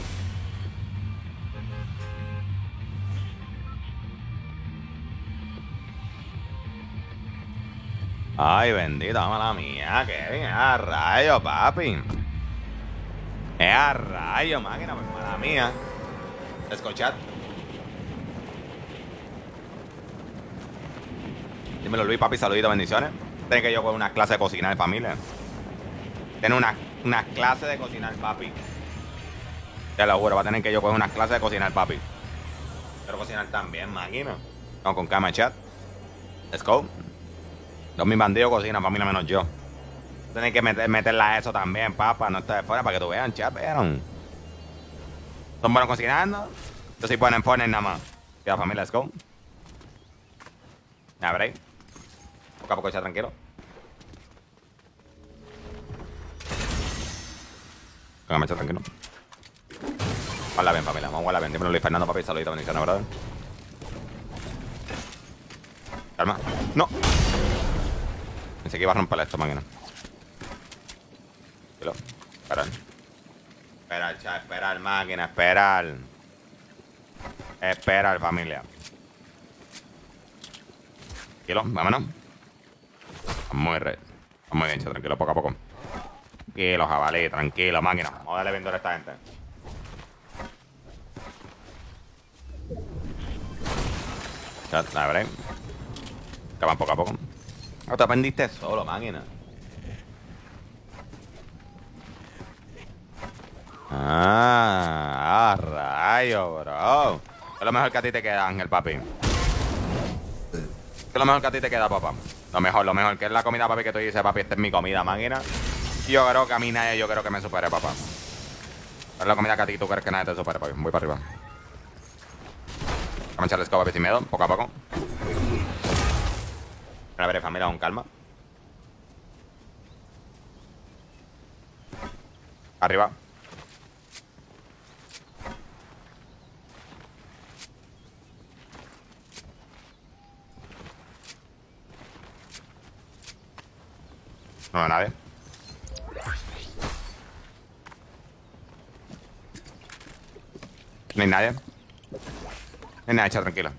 Ay, bendita, mala mía, Kevin. Es a rayo, papi. Es a rayo, máquina, pues mala mía. Escuchad. Dímelo, Luis, papi, saluditos, bendiciones. Tiene que yo con una clase de cocinar en familia. Tiene una clase de cocinar, papi. Te lo juro, va a tener que yo coger una clase de cocinar, papi. Quiero cocinar también, máquina. Vamos con cama, chat. Let's go. Los mis bandidos cocinan, familia, menos yo. Tienes que meterla a eso también, papá. No estés de fuera para que tú vean, chat, vieron. Son buenos cocinando. Yo sí ponen nada más. Ya, familia, let's go. Ya veréis. Poco a poco, chat, tranquilo. Venga, chat, tranquilo. Guarda bien, familia. Vamos a guardar bien. Dímelo, Luis Fernando, papi. Saludito, bendiciones, brother. Calma. No. Pensé que iba a romper esto, máquina. Esperar. Esperar, chat. Esperar, máquina. Esperar. Esperar, familia. Tranquilo, vámonos. Muy red. Muy bien, chat. Tranquilo, poco a poco. Tranquilo, jabalí. Tranquilo, máquina. Vamos a darle viendo a esta gente. Chat, la veré. Que van poco a poco. No te aprendiste solo, máquina. Rayo, bro. ¿Qué es lo mejor que a ti te queda, Ángel, papi? ¿Qué es lo mejor que a ti te queda, papá? Lo mejor. ¿Qué es la comida, papi, que tú dices, papi? Esta es mi comida, máquina. Yo creo que a mí nadie, yo creo que me supere, papá. ¿Cuál es la comida que a ti tú crees que nadie te supere, papi? Voy para arriba. Vamos a echarle escoba, papi, sin miedo, poco a poco. A ver, familia, con calma. Arriba. No veo a nadie. No hay nadie. No hay nadie, chat, tranquilo.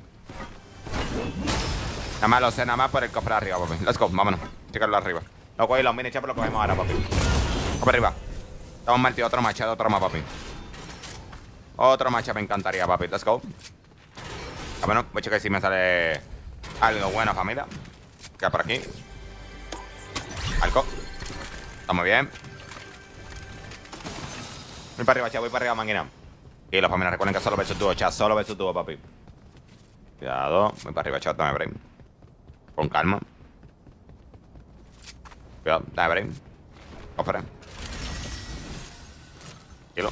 Nada más lo sé, nada más por el cofre arriba, papi. Let's go, vámonos. Checarlo arriba. Lo cogí, los mini chaps lo cogemos ahora, papi. Cofre arriba. Estamos metidos otro machado, otro más, papi. Otro matchup me encantaría, papi. Let's go. Ah, bueno, voy a checar si me sale algo bueno, familia. Queda por aquí. Alco. Estamos bien. Voy para arriba, chat. Voy para arriba, máquina. Y los familias recuerden que solo versus dúo, chat. Solo versus dúo, papi. Cuidado. Voy para arriba, chat. Dame break. Con calma. Cuidado. Dame break. Cofre. Kilo.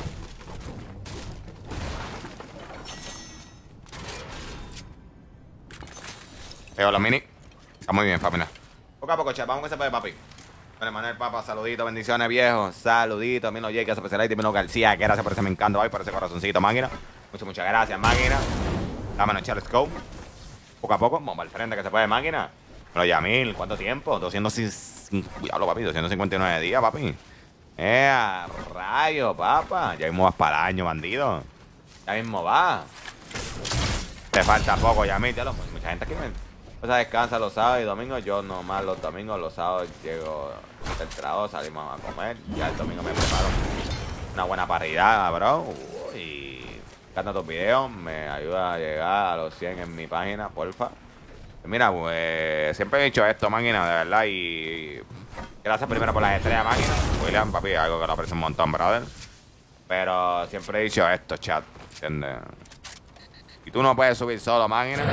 Pego los mini. Está muy bien, familia. Poco a poco, chat. Vamos que se puede, papi. Bueno, Manuel Papa, saludito, bendiciones, viejo. Saludito. Mino J, que se especialista. Mino García, que gracias por ese me encanta hoy, por ese corazoncito, máquina. Muchas gracias, máquina. Vámonos, chat, let's go. Poco a poco, vamos al frente, que se puede, máquina. Bueno, ya 1000, ¿cuánto tiempo? 250, papi, 259 días, papi. Rayo, papá. Ya mismo vas para el año, bandido. Ya mismo va. Te falta poco, Yamil, ya lo. Mucha gente aquí o sea, descansa los sábados y domingos. Yo nomás los domingos, los sábados llego del trabajo, salimos a comer. Ya el domingo me preparo una buena parrillada, bro. Y encanta tus videos. Me ayuda a llegar a los 100 en mi página, porfa. Mira, pues siempre he dicho esto, máquina, de verdad. Y gracias primero por las estrellas, máquina. William, papi, algo que lo aprecio un montón, brother. Pero siempre he dicho esto, chat. ¿Entiendes? Y tú no puedes subir solo, máquina.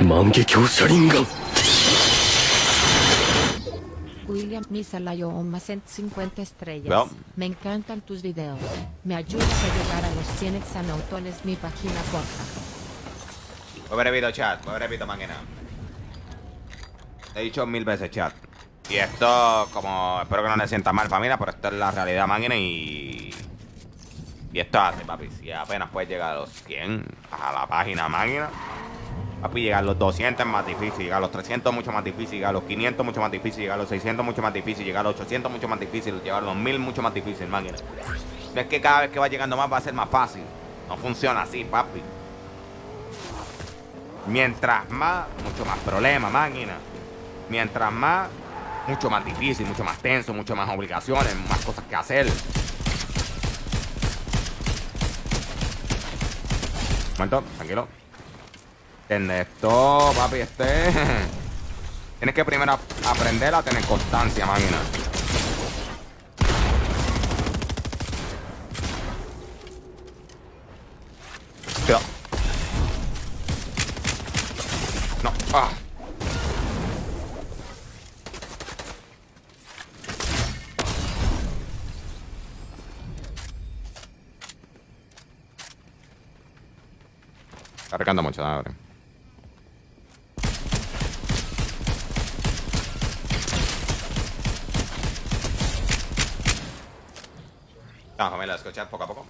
William Misalayo más 150 estrellas. Well. Me encantan tus videos. Me ayudas a llegar a los 100 exanautones mi página, porfa. Muy repito, chat. Muy repito, máquina. He dicho 1000 veces, chat. Y esto, como espero que no le sienta mal, familia, pero esto es la realidad, máquina. Y esto hace, papi. Si apenas puedes llegar a los 100 a la página, máquina. Papi, llegar a los 200 es más difícil, llegar a los 300 mucho más difícil, llegar a los 500 mucho más difícil, llegar a los 600 mucho más difícil, llegar a los 800 mucho más difícil, llegar a los 1000 mucho más difícil, máquina. No es que cada vez que va llegando más va a ser más fácil. No funciona así, papi. Mientras más, mucho más problema, máquina. Mientras más, mucho más difícil, mucho más tenso, mucho más obligaciones, más cosas que hacer. Un momento, tranquilo. ¿Entiendes? Esto, papi, tienes que primero aprender a tener constancia, máquina. Cuidado. No. Ah. Está cargando mucho, dame ver. Vamos, familia, escuchar poco a poco.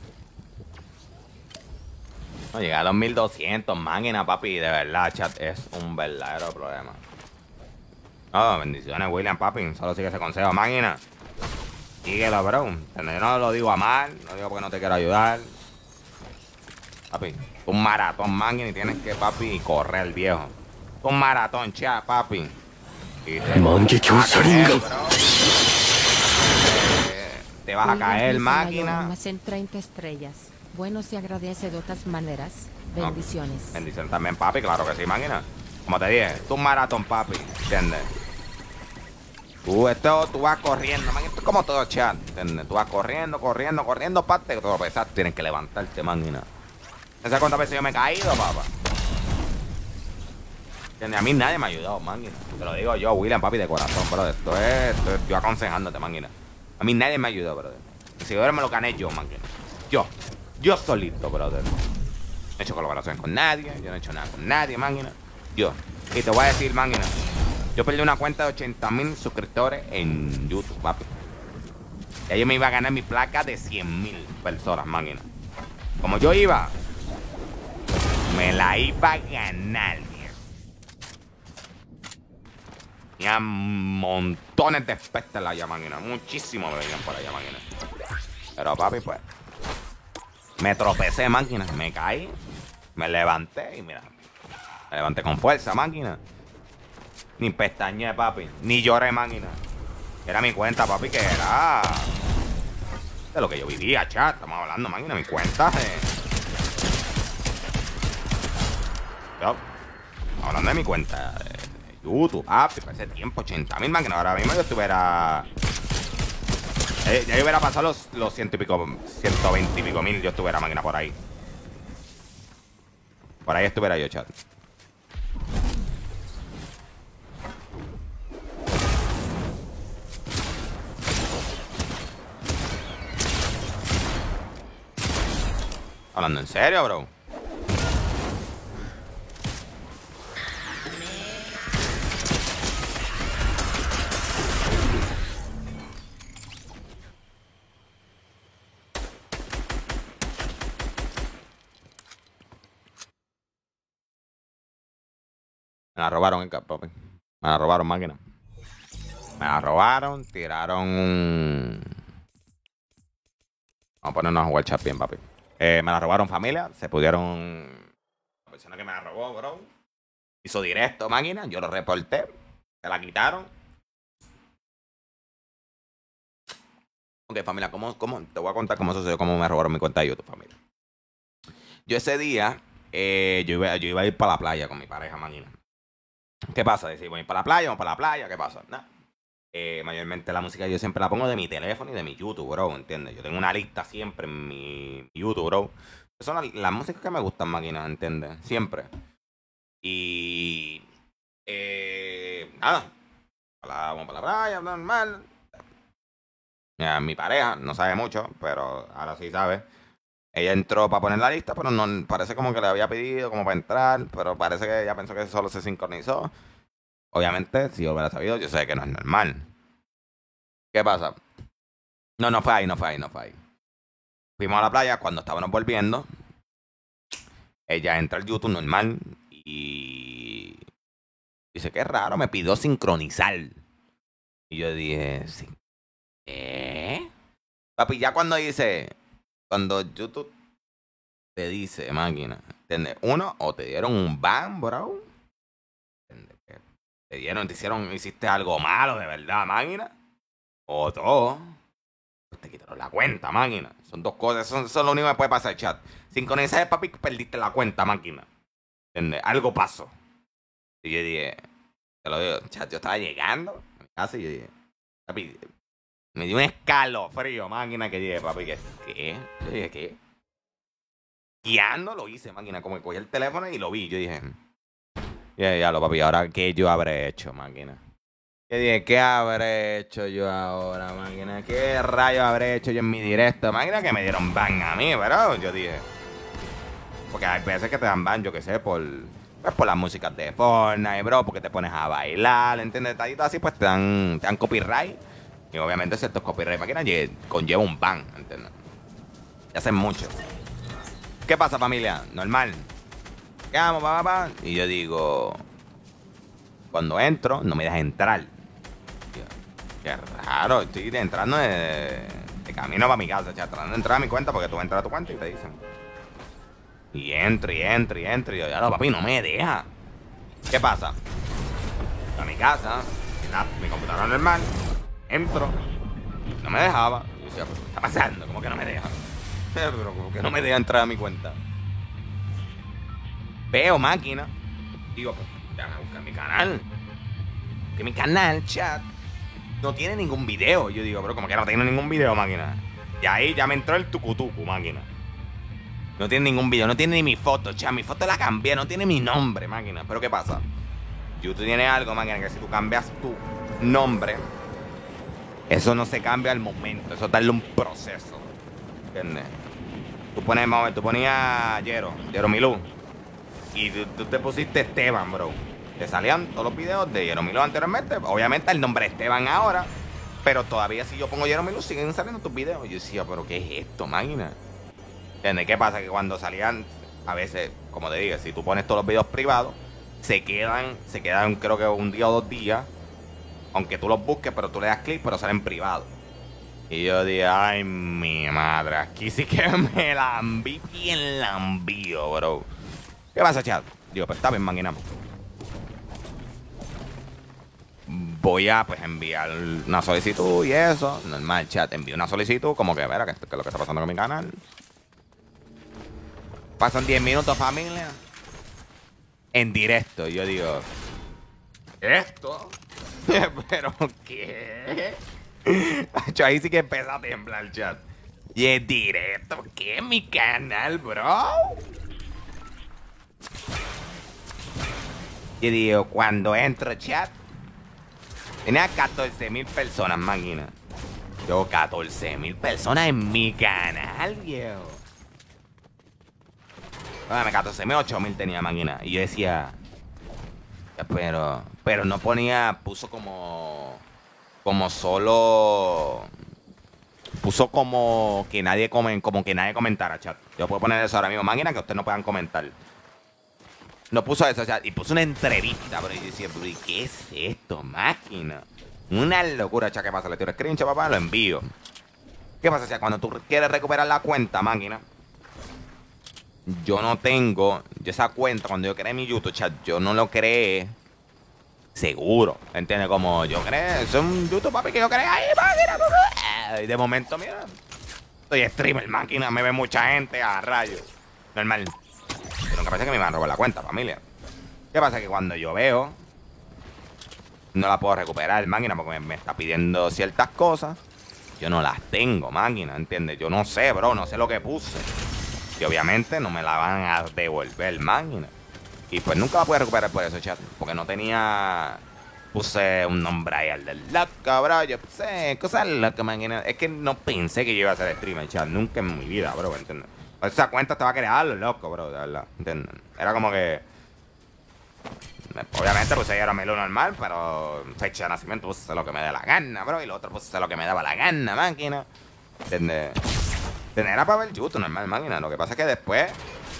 No, llegar a los 1200, máquina, papi. De verdad, chat, es un verdadero problema. Oh, bendiciones, William, papi. Solo sigue ese consejo, máquina. Síguelo, bro. Yo no lo digo a mal, no digo porque no te quiero ayudar. Papi, un maratón, máquina, y tienes que, papi, correr, viejo. Un maratón, chat, papi. Y te vas a caer, máquina. Más en 30 estrellas. Bueno, se agradece de otras maneras. Bendiciones. No, bendiciones también, papi, claro que sí, máquina. Como te dije, tú un maratón, papi, ¿entiendes? Tú vas corriendo, man, esto es como todo, chat, ¿entiendes? Tú vas corriendo, papi, te tropezas, tienes que levantarte, máquina. ¿Sabes cuántas veces yo me he caído, papá? ¿Entiendes? A mí nadie me ha ayudado, máquina. Te lo digo yo, William, papi, de corazón, brother. Esto es yo aconsejándote, máquina. A mí nadie me ha ayudado, brother. El seguidor me lo gané yo, máquina. Yo solito, brother. No he hecho colaboraciones con nadie, yo no he hecho nada con nadie, máquina. Yo. Y te voy a decir, máquina. Yo perdí una cuenta de 80.000 suscriptores en YouTube, papi. Y yo me iba a ganar mi placa de 100.000 personas, máquina. Como yo iba, me la iba a ganar, viejo. Tenía montones de espectros allá, máquina. Muchísimo me venían por allá, máquina. Pero papi, pues. Me tropecé, máquina. Me caí. Me levanté y mira. Me levanté con fuerza, máquina. Ni pestañé, papi. Ni lloré, máquina. Era mi cuenta, papi, que era de lo que yo vivía, chat. Estamos hablando, máquina. Mi cuenta yo, hablando de mi cuenta de YouTube, papi, para ese tiempo, 80.000, máquina. Ahora mismo yo estuviera... ya yo hubiera pasado los 100 y pico, 120 y pico mil. Yo estuviera, máquina, por ahí. Por ahí estuviera yo, chat. Hablando en serio, bro. Me la robaron el cap, papi. Me la robaron, máquina. Me la robaron, tiraron un... Vamos a ponernos a jugar chat bien, papi. Me la robaron, familia. Se pudieron... La persona que me la robó, bro, hizo directo, máquina. Yo lo reporté. Se la quitaron. Ok, familia, ¿cómo? Te voy a contar cómo sucedió, cómo me robaron mi cuenta de YouTube, familia. Yo ese día, yo iba a ir para la playa con mi pareja, máquina. ¿Qué pasa? Decir, voy a ir para la playa, vamos para la playa, ¿qué pasa? Nada. Mayormente la música yo siempre la pongo de mi teléfono y de mi YouTube, bro, ¿entiendes? Yo tengo una lista siempre en mi YouTube, bro. Son las músicas que me gustan, máquinas, ¿entiendes? Siempre. Y... nada. Vamos para la playa, normal. Mi pareja no sabe mucho, pero ahora sí sabe. Ella entró para poner la lista, pero no parece como que le había pedido como para entrar, pero parece que ella pensó que solo se sincronizó. Obviamente, si yo hubiera sabido, yo sé que no es normal. ¿Qué pasa? No fue ahí. Fuimos a la playa cuando estábamos volviendo. Ella entra al YouTube normal y dice, qué raro, me pidió sincronizar. Y yo dije, sí. Papi, ya cuando YouTube te dice, máquina, ¿entiendes? Uno, o te dieron un ban, bro. Hiciste algo malo de verdad, máquina. O dos, pues te quitaron la cuenta, máquina. Son dos cosas, eso es lo único que puede pasar, chat. Sincronizar, papi, perdiste la cuenta, máquina. ¿Entiendes? Algo pasó. Y yo dije, te lo digo, chat, yo estaba llegando a mi casa y yo dije, papi, me dio un escalofrío, máquina, que dije, papi, ¿qué? Yo dije, ¿qué? Guiando lo hice, máquina, como que cogí el teléfono y lo vi. Yo dije, ya lo, papi, ¿ahora qué yo habré hecho, máquina? Yo dije, ¿qué habré hecho yo ahora, máquina? ¿Qué rayos habré hecho yo en mi directo, máquina? Que me dieron ban a mí, bro. Yo dije, porque hay veces que te dan ban, yo qué sé, por las músicas de Fortnite, bro, porque te pones a bailar, ¿entiendes? Detallitos así, pues te dan copyright. Y obviamente ciertos copyright, máquina, conlleva un ban, ¿entiendes? Y hacen mucho. ¿Qué pasa, familia? Normal. ¿Qué vamos, papá? Y yo digo, cuando entro, no me dejas entrar. Qué raro, estoy entrando de camino para mi casa, tratando de entrar a mi cuenta porque tú entras a tu cuenta y te dicen. Y entro. Y yo, ya lo, papi, no me deja. ¿Qué pasa? A mi casa, mi computadora normal, entro, no me dejaba. Y yo decía, ¿qué está pasando? ¿Cómo que no me deja? Pero como que no me deja entrar a mi cuenta. Veo máquina. Digo, pues, déjame buscar mi canal. Que mi canal, chat, no tiene ningún video. Yo digo, pero como que no tiene ningún video, máquina. Y ahí ya me entró el tucutucu, máquina. No tiene ningún video, no tiene ni mi foto, chat. Mi foto la cambié, no tiene mi nombre, máquina. Pero ¿qué pasa? YouTube tiene algo, máquina, que si tú cambias tu nombre, eso no se cambia al momento. Eso darle un proceso. ¿Entiendes? Tú ponías Yero Milú. Y tú te pusiste Esteban, bro. Te salían todos los videos de Yeromilo anteriormente. Obviamente el nombre Esteban ahora. Pero todavía si yo pongo Yeromilo siguen saliendo tus videos. Yo decía, pero ¿qué es esto, máquina? ¿Entiendes? ¿Qué pasa? Que cuando salían, a veces, como te digo, si tú pones todos los videos privados, se quedan creo que un día o 2 días. Aunque tú los busques, pero tú le das clic, pero salen privado. Y yo dije, ay, mi madre, aquí sí que me la enví bien la envío, bro. ¿Qué pasa, chat? Digo, pues está bien, máquina. Voy a, pues, enviar una solicitud y eso. Normal, chat. Envío una solicitud, como que, verá, ¿qué es lo que está pasando con mi canal? Pasan 10 minutos, familia. En directo. Y yo digo, ¿esto? ¿Pero qué? Yo ahí sí que empieza a temblar, chat. Y en directo, ¿qué es mi canal, bro? Y digo, cuando entro, chat, tenía 14.000 personas, máquina. Yo, 14.000 personas en mi canal, viejo. Dame 14.000, 8.000 tenía, máquina. Y yo decía, pero no ponía, puso como solo, puso como que nadie comentara, chat. Yo puedo poner eso ahora mismo, máquina, que ustedes no puedan comentar. No puso eso, chat, y puso una entrevista, bro. Y decía, bro, ¿y qué es esto, máquina? Una locura, chat. ¿Qué pasa? Le tiro screenshot, papá, lo envío. ¿Qué pasa, chat? Cuando tú quieres recuperar la cuenta, máquina, yo no tengo, yo esa cuenta, cuando yo creé mi YouTube, chat, yo no lo creé seguro, ¿entiendes? Como yo creé, es un YouTube, papi, que yo creé ahí, máquina, papi. Y de momento, mira, soy streamer, máquina, me ve mucha gente a rayos. Normal. Pero que pasa es que me van a robar la cuenta, familia. ¿Qué pasa? Que cuando yo veo, no la puedo recuperar, máquina, porque me está pidiendo ciertas cosas. Yo no las tengo, máquina, ¿entiendes? Yo no sé, bro, no sé lo que puse. Y obviamente no me la van a devolver, máquina. Y pues nunca la pude recuperar por eso, chat. Porque no tenía... Puse un nombre ahí al del loco, bro. Yo puse cosas locas, máquina. Es que no pensé que yo iba a ser streamer, chat. Nunca en mi vida, bro, ¿entiendes? Esa cuenta estaba creada, loco, bro, de verdad, ¿entiendes? Era como que... Obviamente puse Yaramelo normal, pero fecha de nacimiento puse lo que me dé la gana, bro. Y lo otro puse lo que me daba la gana, máquina. ¿Entiendes? Era para ver YouTube normal, máquina. Lo que pasa es que después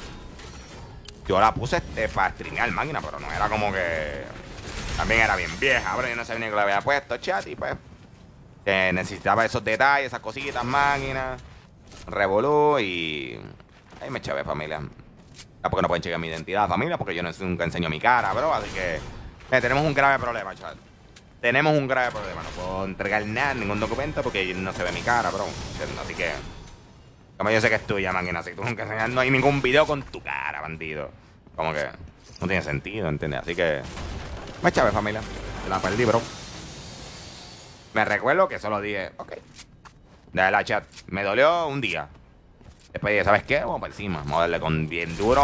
yo la puse para streamear, máquina, pero no era como que... También era bien vieja, bro. Yo no sabía ni que lo había puesto, chat. Y pues necesitaba esos detalles, esas cositas, máquina. Revolú y... Ahí me chavé, familia. Porque no pueden chequear mi identidad, familia, porque yo nunca enseño mi cara, bro. Así que tenemos un grave problema, chat. Tenemos un grave problema. No puedo entregar nada, ningún documento, porque no se ve mi cara, bro. Así que... Como yo sé que es tuya, máquina, si tú nunca enseñas, no hay ningún video con tu cara, bandido. Como que no tiene sentido, ¿entiendes? Así que... Me chavé, familia. La perdí, bro. Me recuerdo que solo dije, ok. De la chat. Me dolió un día. Después dije, ¿sabes qué? Vamos por encima. Vamos a darle con bien duro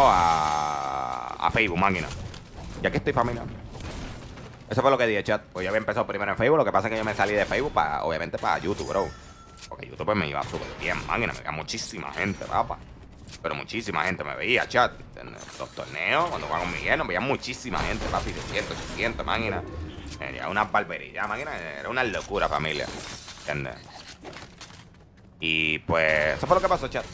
a Facebook, máquina. Ya que estoy, familia. Eso fue lo que dije, chat. Pues yo había empezado primero en Facebook. Lo que pasa es que yo me salí de Facebook, obviamente, para YouTube, bro. Porque YouTube pues, me iba súper bien, máquina. Me veía muchísima gente, papá. Pero muchísima gente me veía, chat. En los torneos, cuando jugaba con Miguel, me veía muchísima gente, papi. 700, 800, máquina. Era una barbería, máquina. Era una locura, familia. ¿Entiendes? Y pues, eso fue lo que pasó, chat.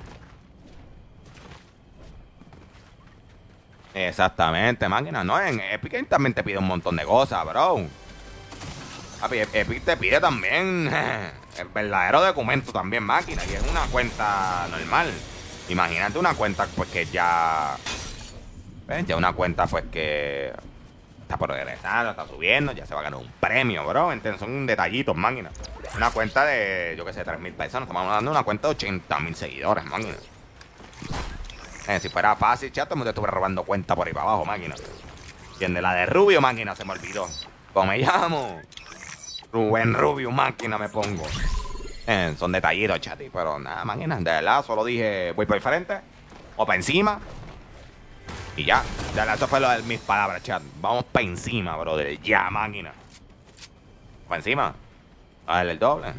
Exactamente, máquina. No, en Epic también te pide un montón de cosas, bro. Papi, Epic te pide también el verdadero documento también, máquina. Y es una cuenta normal. Imagínate una cuenta, pues, que ya... ¿Ves? Ya una cuenta, pues, que... Está progresando, está subiendo, ya se va a ganar un premio, bro. ¿Entiendes? Son detallitos, máquina. Una cuenta de, yo qué sé, 3.000 personas. Estamos hablando de una cuenta de 80.000 seguidores, máquina. Si fuera fácil, chato, me estuviera robando cuenta por ahí para abajo, máquina. ¿Entiendes? La de Rubio, máquina, se me olvidó. ¿Cómo me llamo? Rubén Rubio, máquina, me pongo. Son detallitos, chati. Pero nada, máquina, de verdad, solo dije, voy por el frente o para encima. Y ya, de verdad, eso fue lo de mis palabras, chat. Vamos para encima, brother. Ya, máquina. Para encima. A darle el doble.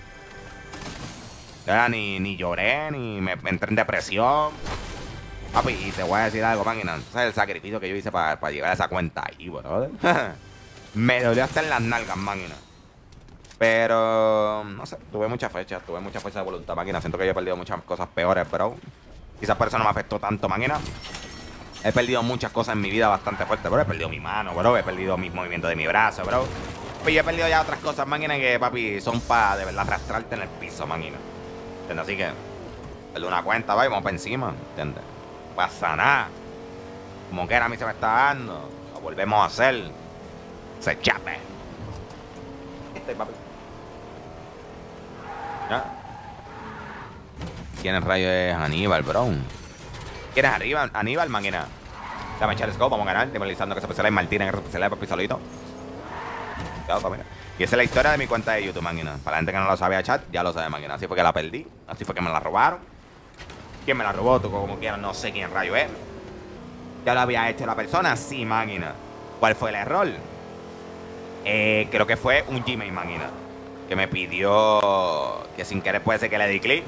Ya ni lloré, ni me entré en depresión. Papi, y te voy a decir algo, máquina. ¿Sabes el sacrificio que yo hice para llegar a esa cuenta ahí, brother? Me dolió hasta en las nalgas, máquina. Pero, no sé, tuve mucha fecha de voluntad, máquina. Siento que yo he perdido muchas cosas peores, bro. Quizás por eso no me afectó tanto, máquina. He perdido muchas cosas en mi vida bastante fuertes, bro. He perdido mi mano, bro. He perdido mis movimientos de mi brazo, bro. Pues yo he perdido ya otras cosas, máquina, que, papi, son para de verdad arrastrarte en el piso, máquina. ¿Entiendes? Así que, perdí una cuenta, va, y vamos para encima, ¿entiendes? No pasa nada. Como que era a mí se me está dando. Lo volvemos a hacer. Se chape. Papi. ¿Ya? ¿Quién es rayo es Aníbal, bro? ¿Quién es Aníbal, máquina? Dame echar scope, vamos a ganar. Demonizando que se especial Martínez, que se especial papi solito. Y esa es la historia de mi cuenta de YouTube, máquina. Para la gente que no lo sabía, chat, ya lo sabe, máquina. Así fue que la perdí. Así fue que me la robaron. ¿Quién me la robó? Tú como quieras, no sé quién rayo es. ¿Ya lo había hecho la persona? Sí, máquina. ¿Cuál fue el error? Creo que fue un Gmail, máquina, que me pidió, que sin querer puede ser que le di clic.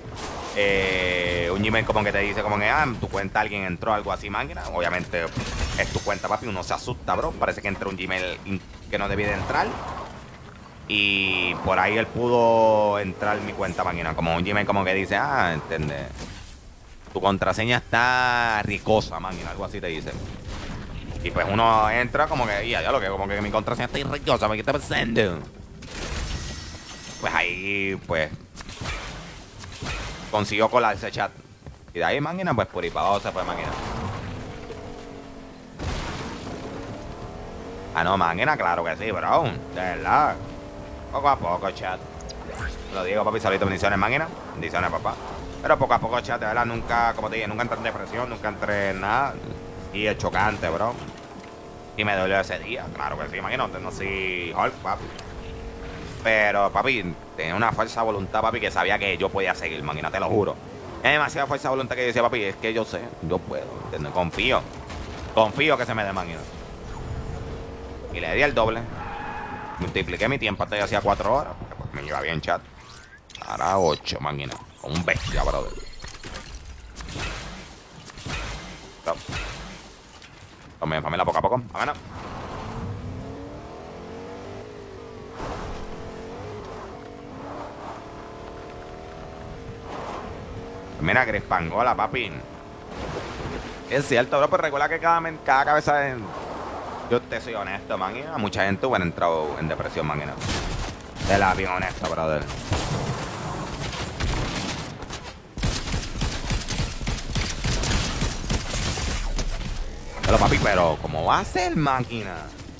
Un Gmail como que te dice como que, tu cuenta alguien entró, algo así, máquina. Obviamente es tu cuenta, papi, uno se asusta, bro. Parece que entró un Gmail que no debía de entrar. Y por ahí él pudo entrar en mi cuenta, máquina. Como un Gmail como que dice, ¿entiendes? Tu contraseña está ricosa, máquina, algo así te dice. Y pues uno entra como que, ya lo que, como que mi contraseña está ricosa, ¿qué está pasando? Pues ahí, pues, consiguió colar ese chat. Y de ahí, máquina, pues por ahí para abajo se fue, máquina. No, máquina, claro que sí, bro. De verdad. Poco a poco, chat. Lo digo, papi, solito, bendiciones, máquina. Bendiciones, papá. Pero poco a poco, chat, de verdad, nunca, como te dije, nunca entré en depresión, nunca entré en nada. Y es chocante, bro. Y me dolió ese día, claro que sí, imagínate, no soy Hulk, papi. Pero, papi, tenía una fuerza de voluntad, papi, que sabía que yo podía seguir, máquina, te lo juro. Es demasiada fuerza de voluntad que yo decía, papi, es que yo sé, yo puedo, ¿entiendes? Confío que se me dé, máquina. Y le di el doble. Multipliqué mi tiempo, hasta ya hacía 4 horas, porque pues, me iba bien, chat. Ahora 8, máquina, con un bestia, brother. Stop. Tomen familia poco a poco. A ganar. Mira, Crispangola, papi. Es cierto, bro, pero recuerda que cada cabeza de... Yo te soy honesto, man. A mucha gente hubiera entrado en depresión, man. Te la bien honesto, brother. Pero, papi, pero ¿cómo va a ser, máquina?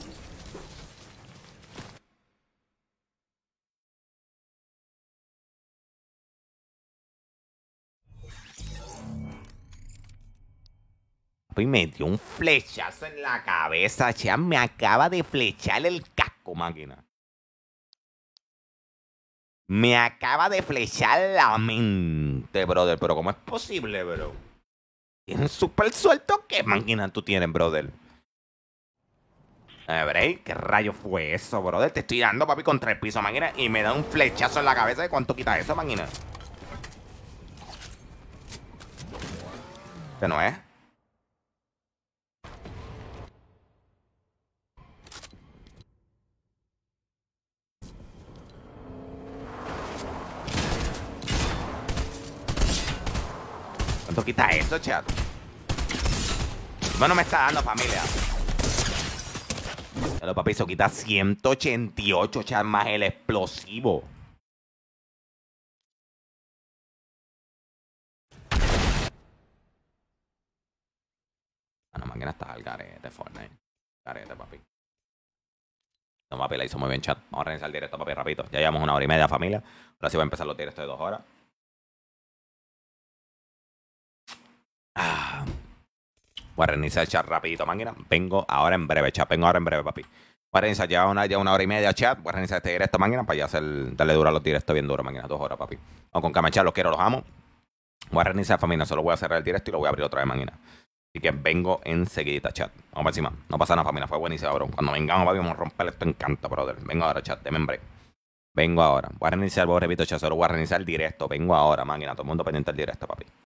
Papi, me dio un flechazo en la cabeza, che. Me acaba de flechar el casco, máquina. Me acaba de flechar la mente, brother. Pero ¿cómo es posible, bro? ¿Tienes súper suelto? ¿Qué máquina tú tienes, brother? Break, ¿qué rayo fue eso, brother? Te estoy dando, papi, contra el piso, máquina. Y me da un flechazo en la cabeza. ¿De cuánto quita eso, máquina? ¿Qué no es? ¿Cuánto quita eso, chat? No me está dando, familia. Pero, papi, eso quita 188, chat, más el explosivo. No, máquina está al garete, Fortnite. Garete, papi. No, papi, la hizo muy bien, chat. Vamos a reiniciar el directo, papi, rapidito. Ya llevamos 1 hora y media, familia. Ahora sí voy a empezar los directos de 2 horas. Voy a reiniciar el chat rapidito, máquina. Vengo ahora en breve, chat. Vengo ahora en breve, papi. Voy a reiniciar ya 1 hora y media, chat. Voy a reiniciar este directo, máquina, para ya darle duro a los directos bien duro, máquina. 2 horas, papi. Vamos con cama, chat. Los quiero, los amo. Voy a reiniciar, familia. Solo voy a cerrar el directo y lo voy a abrir otra vez, máquina. Así que vengo enseguida, chat. Vamos para encima. No pasa nada, familia. Fue buenísimo, bro. Cuando vengamos, papi, vamos a romper esto en canto, brother. Vengo ahora, chat. Deme en break. Vengo ahora. Voy a reiniciar, repito, chat. Solo voy a reiniciar el directo. Vengo ahora, máquina. Todo el mundo pendiente del directo, papi.